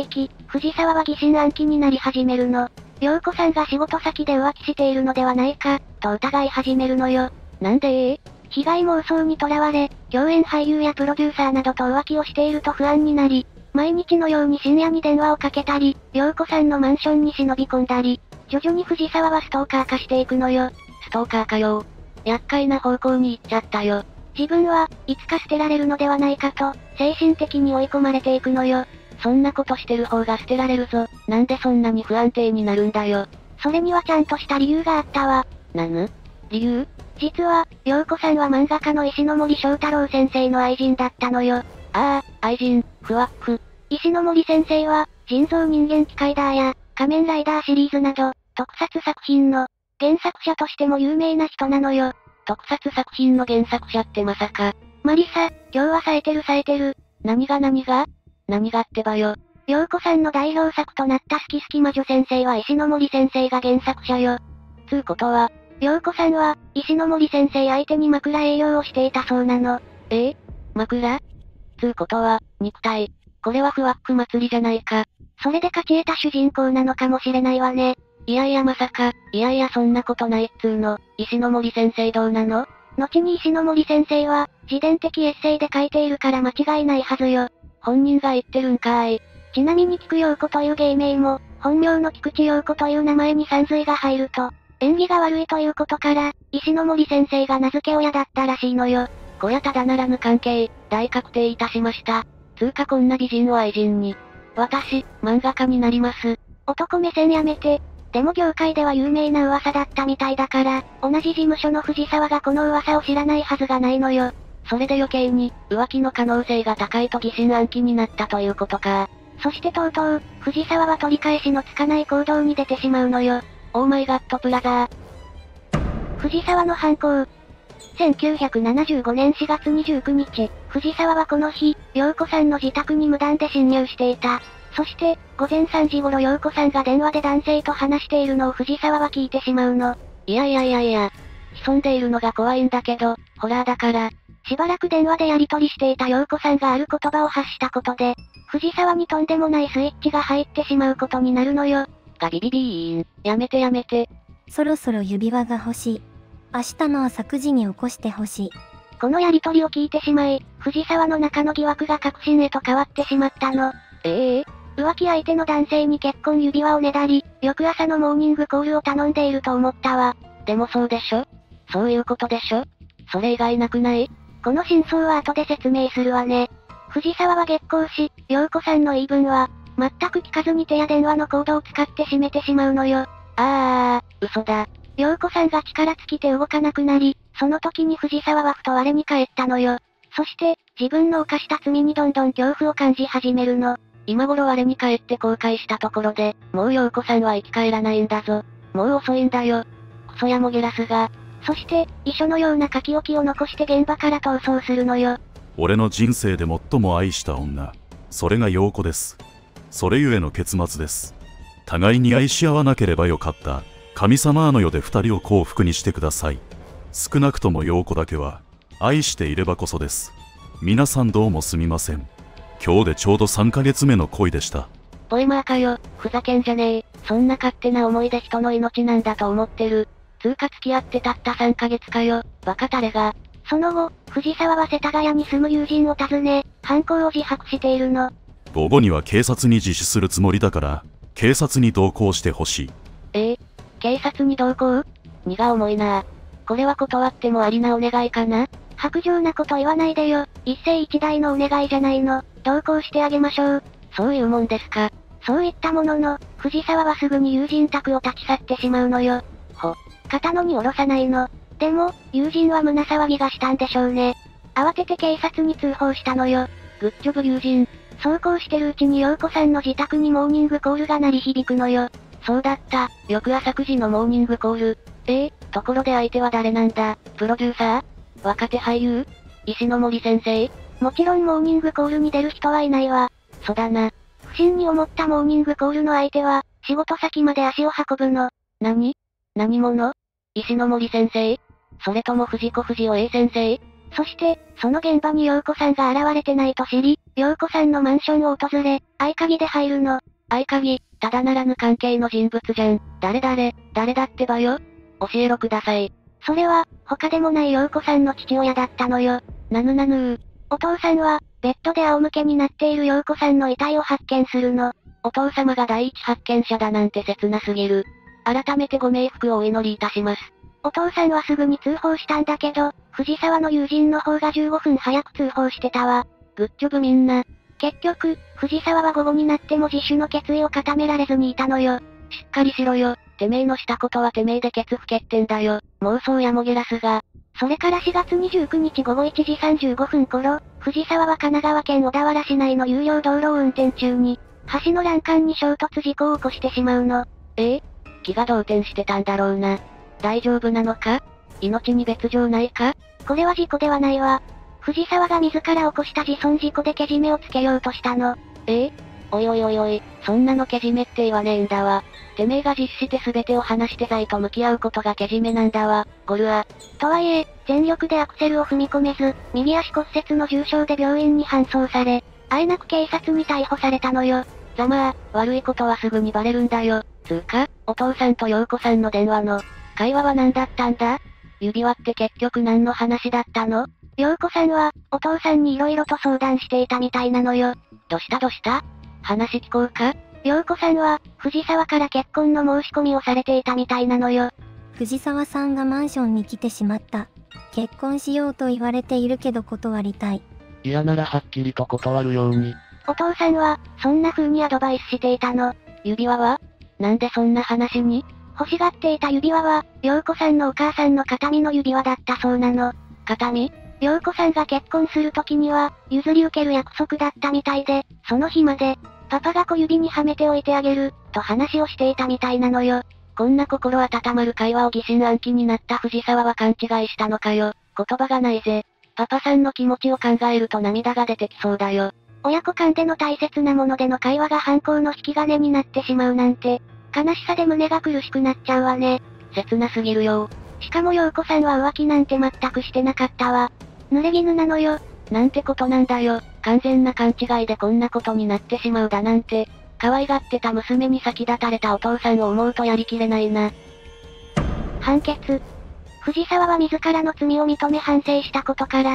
藤沢は疑心暗鬼になり始めるの。陽子さんが仕事先で浮気しているのではないか、と疑い始めるのよ。 なんで被害妄想にとらわれ、共演俳優やプロデューサーなどと浮気をしていると不安になり、毎日のように深夜に電話をかけたり、陽子さんのマンションに忍び込んだり、徐々に藤沢はストーカー化していくのよ。 ストーカーかよ。厄介な方向に行っちゃったよ。 自分はいつか捨てられるのではないかと、精神的に追い込まれていくのよ。 そんなことしてる方が捨てられるぞ。なんでそんなに不安定になるんだよ。 それにはちゃんとした理由があったわ。 理由？ 実は、陽子さんは漫画家の石ノ森章太郎先生の愛人だったのよ。 愛人、ふわっふ。 石ノ森先生は、人造人間機械ダーや、仮面ライダーシリーズなど、特撮作品の、原作者としても有名な人なのよ。 特撮作品の原作者ってまさか。 マリサ、今日は冴えてる。 何がってばよ。 陽子さんの代表作となった好き好き魔女先生は石ノ森先生が原作者よ。 つうことは、 陽子さんは、石ノ森先生相手に枕営業をしていたそうなの。 枕？つうことは、肉体。これはふわっふ祭りじゃないか。 それで勝ち得た主人公なのかもしれないわね。 まさか、そんなことないっつーの。石ノ森先生どうなの？ 後に石ノ森先生は、自伝的エッセイで書いているから間違いないはずよ。 本人が言ってるんかーい。 ちなみに菊陽子という芸名も、本名の菊池陽子という名前に山水が入ると、縁起が悪いということから、石ノ森先生が名付け親だったらしいのよ。 こやただならぬ関係、大確定いたしました。つうかこんな美人を愛人に。私、漫画家になります。 男目線やめて。でも業界では有名な噂だったみたいだから、同じ事務所の藤沢がこの噂を知らないはずがないのよ。 それで余計に、浮気の可能性が高いと疑心暗鬼になったということか。 そしてとうとう、藤沢は取り返しのつかない行動に出てしまうのよ。 オーマイガッドプラザー。 藤沢の犯行。1975年4月29日、藤沢はこの日、陽子さんの自宅に無断で侵入していた。そして、午前3時頃陽子さんが電話で男性と話しているのを藤沢は聞いてしまうの。 潜んでいるのが怖いんだけど、ホラーだから。 しばらく電話でやり取りしていた陽子さんがある言葉を発したことで、藤沢にとんでもないスイッチが入ってしまうことになるのよ。 ガビビビーン。やめて。 そろそろ指輪が欲しい。明日の朝9時に起こして欲しい。 このやり取りを聞いてしまい、藤沢の中の疑惑が確信へと変わってしまったの。浮気相手の男性に結婚指輪をねだり、翌朝のモーニングコールを頼んでいると思ったわ。 でもそうでしょ？そういうことでしょ？それ以外なくない？ この真相は後で説明するわね。藤沢は激高し、陽子さんの言い分は、全く聞かずに手や電話のコードを使って閉めてしまうのよ。 嘘だ。 陽子さんが力尽きて動かなくなり、その時に藤沢はふと我に返ったのよ。そして、自分の犯した罪にどんどん恐怖を感じ始めるの。 今頃我に返って後悔したところで、もう陽子さんは生き返らないんだぞ。もう遅いんだよ。クソやモゲラスが。 そして、遺書のような書き置きを残して現場から逃走するのよ。 俺の人生で最も愛した女。それが陽子です。それゆえの結末です。互いに愛し合わなければよかった。神様の世で二人を幸福にしてください。少なくとも陽子だけは、愛していればこそです。皆さんどうもすみません。今日でちょうど3ヶ月目の恋でした。 ポエマーかよ、ふざけんじゃねえ。そんな勝手な思いで人の命なんだと思ってる。つうか付き合ってたった3ヶ月かよ、バカタレが。 その後、藤沢は世田谷に住む友人を訪ね、犯行を自白しているの。 午後には警察に自首するつもりだから、警察に同行してほしい。 警察に同行？荷が重いな。これは断ってもありなお願いかな？ 薄情なこと言わないでよ。一世一代のお願いじゃないの。同行してあげましょう。 そういうもんですか。 そう言ったものの、藤沢はすぐに友人宅を立ち去ってしまうのよ。片野に下ろさないの。でも、友人は胸騒ぎがしたんでしょうね。慌てて警察に通報したのよ。 グッジョブ友人。 そうこうしてるうちに陽子さんの自宅にモーニングコールが鳴り響くのよ。 そうだった。翌朝9時のモーニングコール。ところで相手は誰なんだ？プロデューサー？若手俳優？石ノ森先生？ もちろんモーニングコールに出る人はいないわ。 そうだな。 不審に思ったモーニングコールの相手は、仕事先まで足を運ぶの。 何者？石ノ森先生？それとも藤子不二雄 A 先生？ そして、その現場に陽子さんが現れてないと知り、陽子さんのマンションを訪れ、合鍵で入るの。 合鍵、ただならぬ関係の人物じゃん。誰だってばよ。教えろください。 それは、他でもない陽子さんの父親だったのよ。 なぬなぬお父さんは、ベッドで仰向けになっている陽子さんの遺体を発見するの。 お父様が第一発見者だなんて切なすぎる。改めてご冥福をお祈りいたします。 お父さんはすぐに通報したんだけど、藤沢の友人の方が15分早く通報してたわ。 グッジョブみんな。 結局、藤沢は午後になっても自首の決意を固められずにいたのよ。 しっかりしろよ。てめえのしたことはてめえでケツ吹けってんだよ。妄想やもげらすが。 それから4月29日午後1時35分頃、藤沢は神奈川県小田原市内の有料道路を運転中に、橋の欄干に衝突事故を起こしてしまうの。 気が動転してたんだろうな。大丈夫なのか？命に別状ないか？ これは事故ではないわ。藤沢が自ら起こした自損事故でけじめをつけようとしたの。 おい、そんなのけじめって言わねえんだわ。てめえが実して全てを話して罪と向き合うことがけじめなんだわ、ゴルア。 とはいえ、全力でアクセルを踏み込めず、右足骨折の重傷で病院に搬送され、あえなく警察に逮捕されたのよ。 ざまあ、悪いことはすぐにバレるんだよ。つうか、お父さんと陽子さんの電話の、会話は何だったんだ？指輪って結局何の話だったの？ 陽子さんは、お父さんに色々と相談していたみたいなのよ。 どした話聞こうか？ 陽子さんは、藤沢から結婚の申し込みをされていたみたいなのよ。 藤沢さんがマンションに来てしまった。結婚しようと言われているけど断りたい。 嫌ならはっきりと断るように。 お父さんは、そんな風にアドバイスしていたの。 指輪は？なんでそんな話に？ 欲しがっていた指輪は、陽子さんのお母さんの形見の指輪だったそうなの。 形見？ 陽子さんが結婚する時には、譲り受ける約束だったみたいで、その日まで、パパが小指にはめておいてあげる、と話をしていたみたいなのよ。 こんな心温まる会話を疑心暗鬼になった藤沢は勘違いしたのかよ。言葉がないぜ。パパさんの気持ちを考えると涙が出てきそうだよ。 親子間での大切なものでの会話が犯行の引き金になってしまうなんて、悲しさで胸が苦しくなっちゃうわね。 切なすぎるよ。 しかも陽子さんは浮気なんて全くしてなかったわ。濡れ衣なのよ。 なんてことなんだよ。完全な勘違いでこんなことになってしまうだなんて。可愛がってた娘に先立たれたお父さんを思うとやりきれないな。 判決。藤沢は自らの罪を認め反省したことから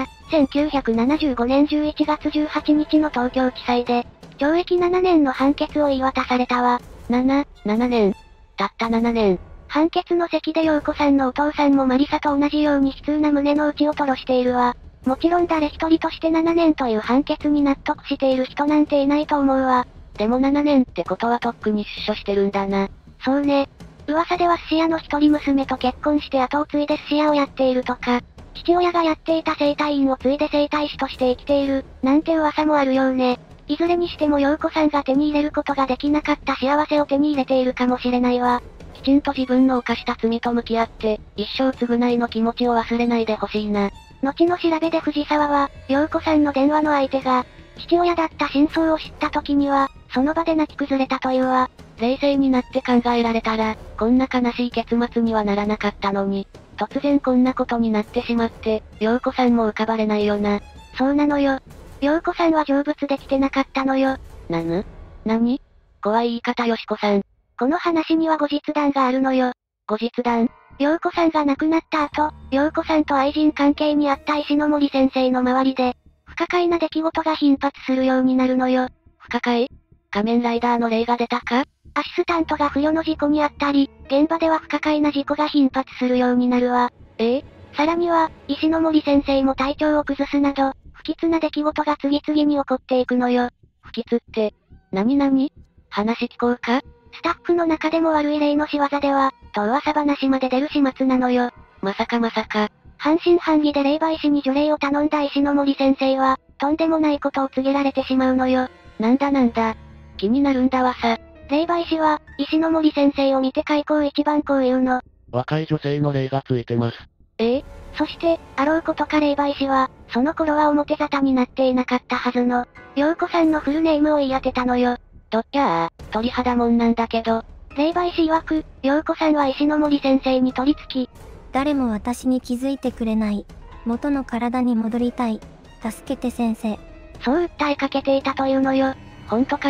、1975年11月18日の東京地裁で、懲役7年の判決を言い渡されたわ。 7年。たった7年。 判決の席で陽子さんのお父さんもマリサと同じように悲痛な胸の内を吐露しているわ。もちろん誰一人として7年という判決に納得している人なんていないと思うわ。 でも7年ってことはとっくに出所してるんだな。 そうね。噂では寿司屋の一人娘と結婚して後を継いで寿司屋をやっているとか、父親がやっていた整体院を継いで整体師として生きている、なんて噂もあるようね。いずれにしても陽子さんが手に入れることができなかった幸せを手に入れているかもしれないわ。 きちんと自分の犯した罪と向き合って、一生償いの気持ちを忘れないでほしいな。 後の調べで藤沢は、陽子さんの電話の相手が、父親だった真相を知った時には、その場で泣き崩れたというわ。 冷静になって考えられたら、こんな悲しい結末にはならなかったのに、突然こんなことになってしまって、陽子さんも浮かばれないよな。 そうなのよ。陽子さんは成仏できてなかったのよ。 何？怖い言い方よしこさん。 この話には後日談があるのよ。 後日談？ 陽子さんが亡くなった後、陽子さんと愛人関係にあった石ノ森先生の周りで、不可解な出来事が頻発するようになるのよ。 不可解？仮面ライダーの例が出たか？ アシスタントが不慮の事故にあったり、現場では不可解な事故が頻発するようになるわ。さらには、石ノ森先生も体調を崩すなど、不吉な出来事が次々に起こっていくのよ。 不吉って、何？話聞こうか？ スタッフの中でも悪い例の仕業では、と噂話まで出る始末なのよ。 まさか。 半信半疑で霊媒師に除霊を頼んだ石ノ森先生は、とんでもないことを告げられてしまうのよ。 なんだ。気になるんだわさ。 霊媒師は、石ノ森先生を見て開口一番こう言うの。 若い女性の霊がついてます。 そして、あろうことか霊媒師は、その頃は表沙汰になっていなかったはずの、陽子さんのフルネームを言い当てたのよ。 鳥肌もんなんだけど。 霊媒師曰く、陽子さんは石ノ森先生に取り付き、 誰も私に気づいてくれない。元の体に戻りたい。助けて先生。 そう訴えかけていたというのよ。 ほんとかよー。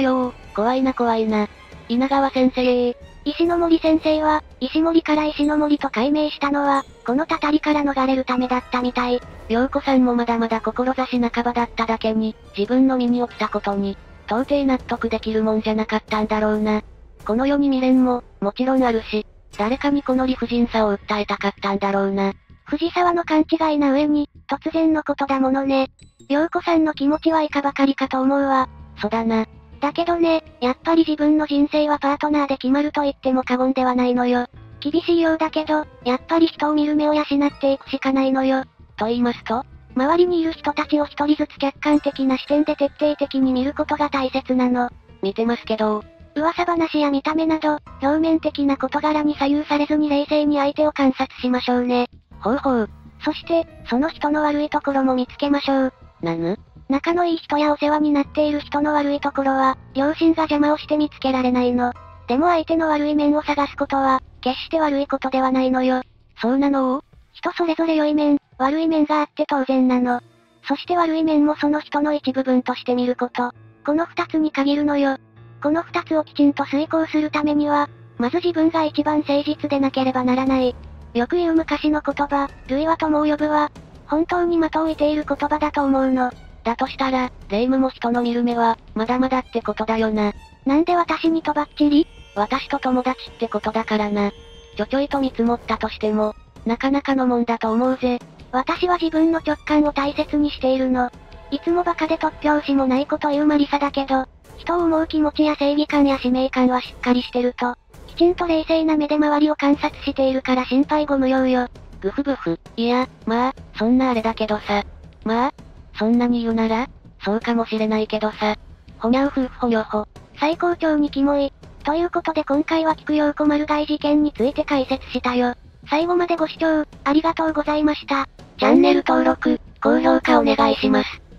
怖いな怖いな。稲川先生。 石ノ森先生は、石森から石ノ森と改名したのは、このたたりから逃れるためだったみたい。 陽子さんもまだまだ志半ばだっただけに、自分の身に起きたことに、到底納得できるもんじゃなかったんだろうな。この世に未練も、もちろんあるし、誰かにこの理不尽さを訴えたかったんだろうな。 藤沢の勘違いな上に、突然のことだものね。陽子さんの気持ちはいかばかりかと思うわ。 そうだな。 だけどね、やっぱり自分の人生はパートナーで決まると言っても過言ではないのよ。厳しいようだけど、やっぱり人を見る目を養っていくしかないのよ。 と言いますと？ 周りにいる人たちを一人ずつ客観的な視点で徹底的に見ることが大切なの。 見てますけど。 噂話や見た目など、表面的な事柄に左右されずに冷静に相手を観察しましょうね。 ほうほう。 そして、その人の悪いところも見つけましょう。仲のいい人やお世話になっている人の悪いところは、良心が邪魔をして見つけられないの。でも相手の悪い面を探すことは、決して悪いことではないのよ。 そうなの？ 人それぞれ良い面、悪い面があって当然なの。そして悪い面もその人の一部分として見ること。この二つに限るのよ。この二つをきちんと遂行するためには、まず自分が一番誠実でなければならない。よく言う昔の言葉、類は友を呼ぶは、本当に的を射ている言葉だと思うの。 だとしたら、霊夢も人の見る目は、まだまだってことだよな。 なんで私にとばっちり？ 私と友達ってことだからな。ちょいと見積もったとしても、なかなかのもんだと思うぜ。 私は自分の直感を大切にしているの。いつもバカで突拍子もないこと言うマリサだけど、人を思う気持ちや正義感や使命感はしっかりしてると、きちんと冷静な目で周りを観察しているから心配ご無用よ。 グフグフ。いや、まあ、そんなあれだけどさ。まあ、そんなに言うなら、そうかもしれないけどさ。ほにゃう夫婦ほにょほ。 最高潮にキモい。ということで今回は菊陽子丸大事件について解説したよ。最後までご視聴、ありがとうございました。 チャンネル登録、高評価お願いします。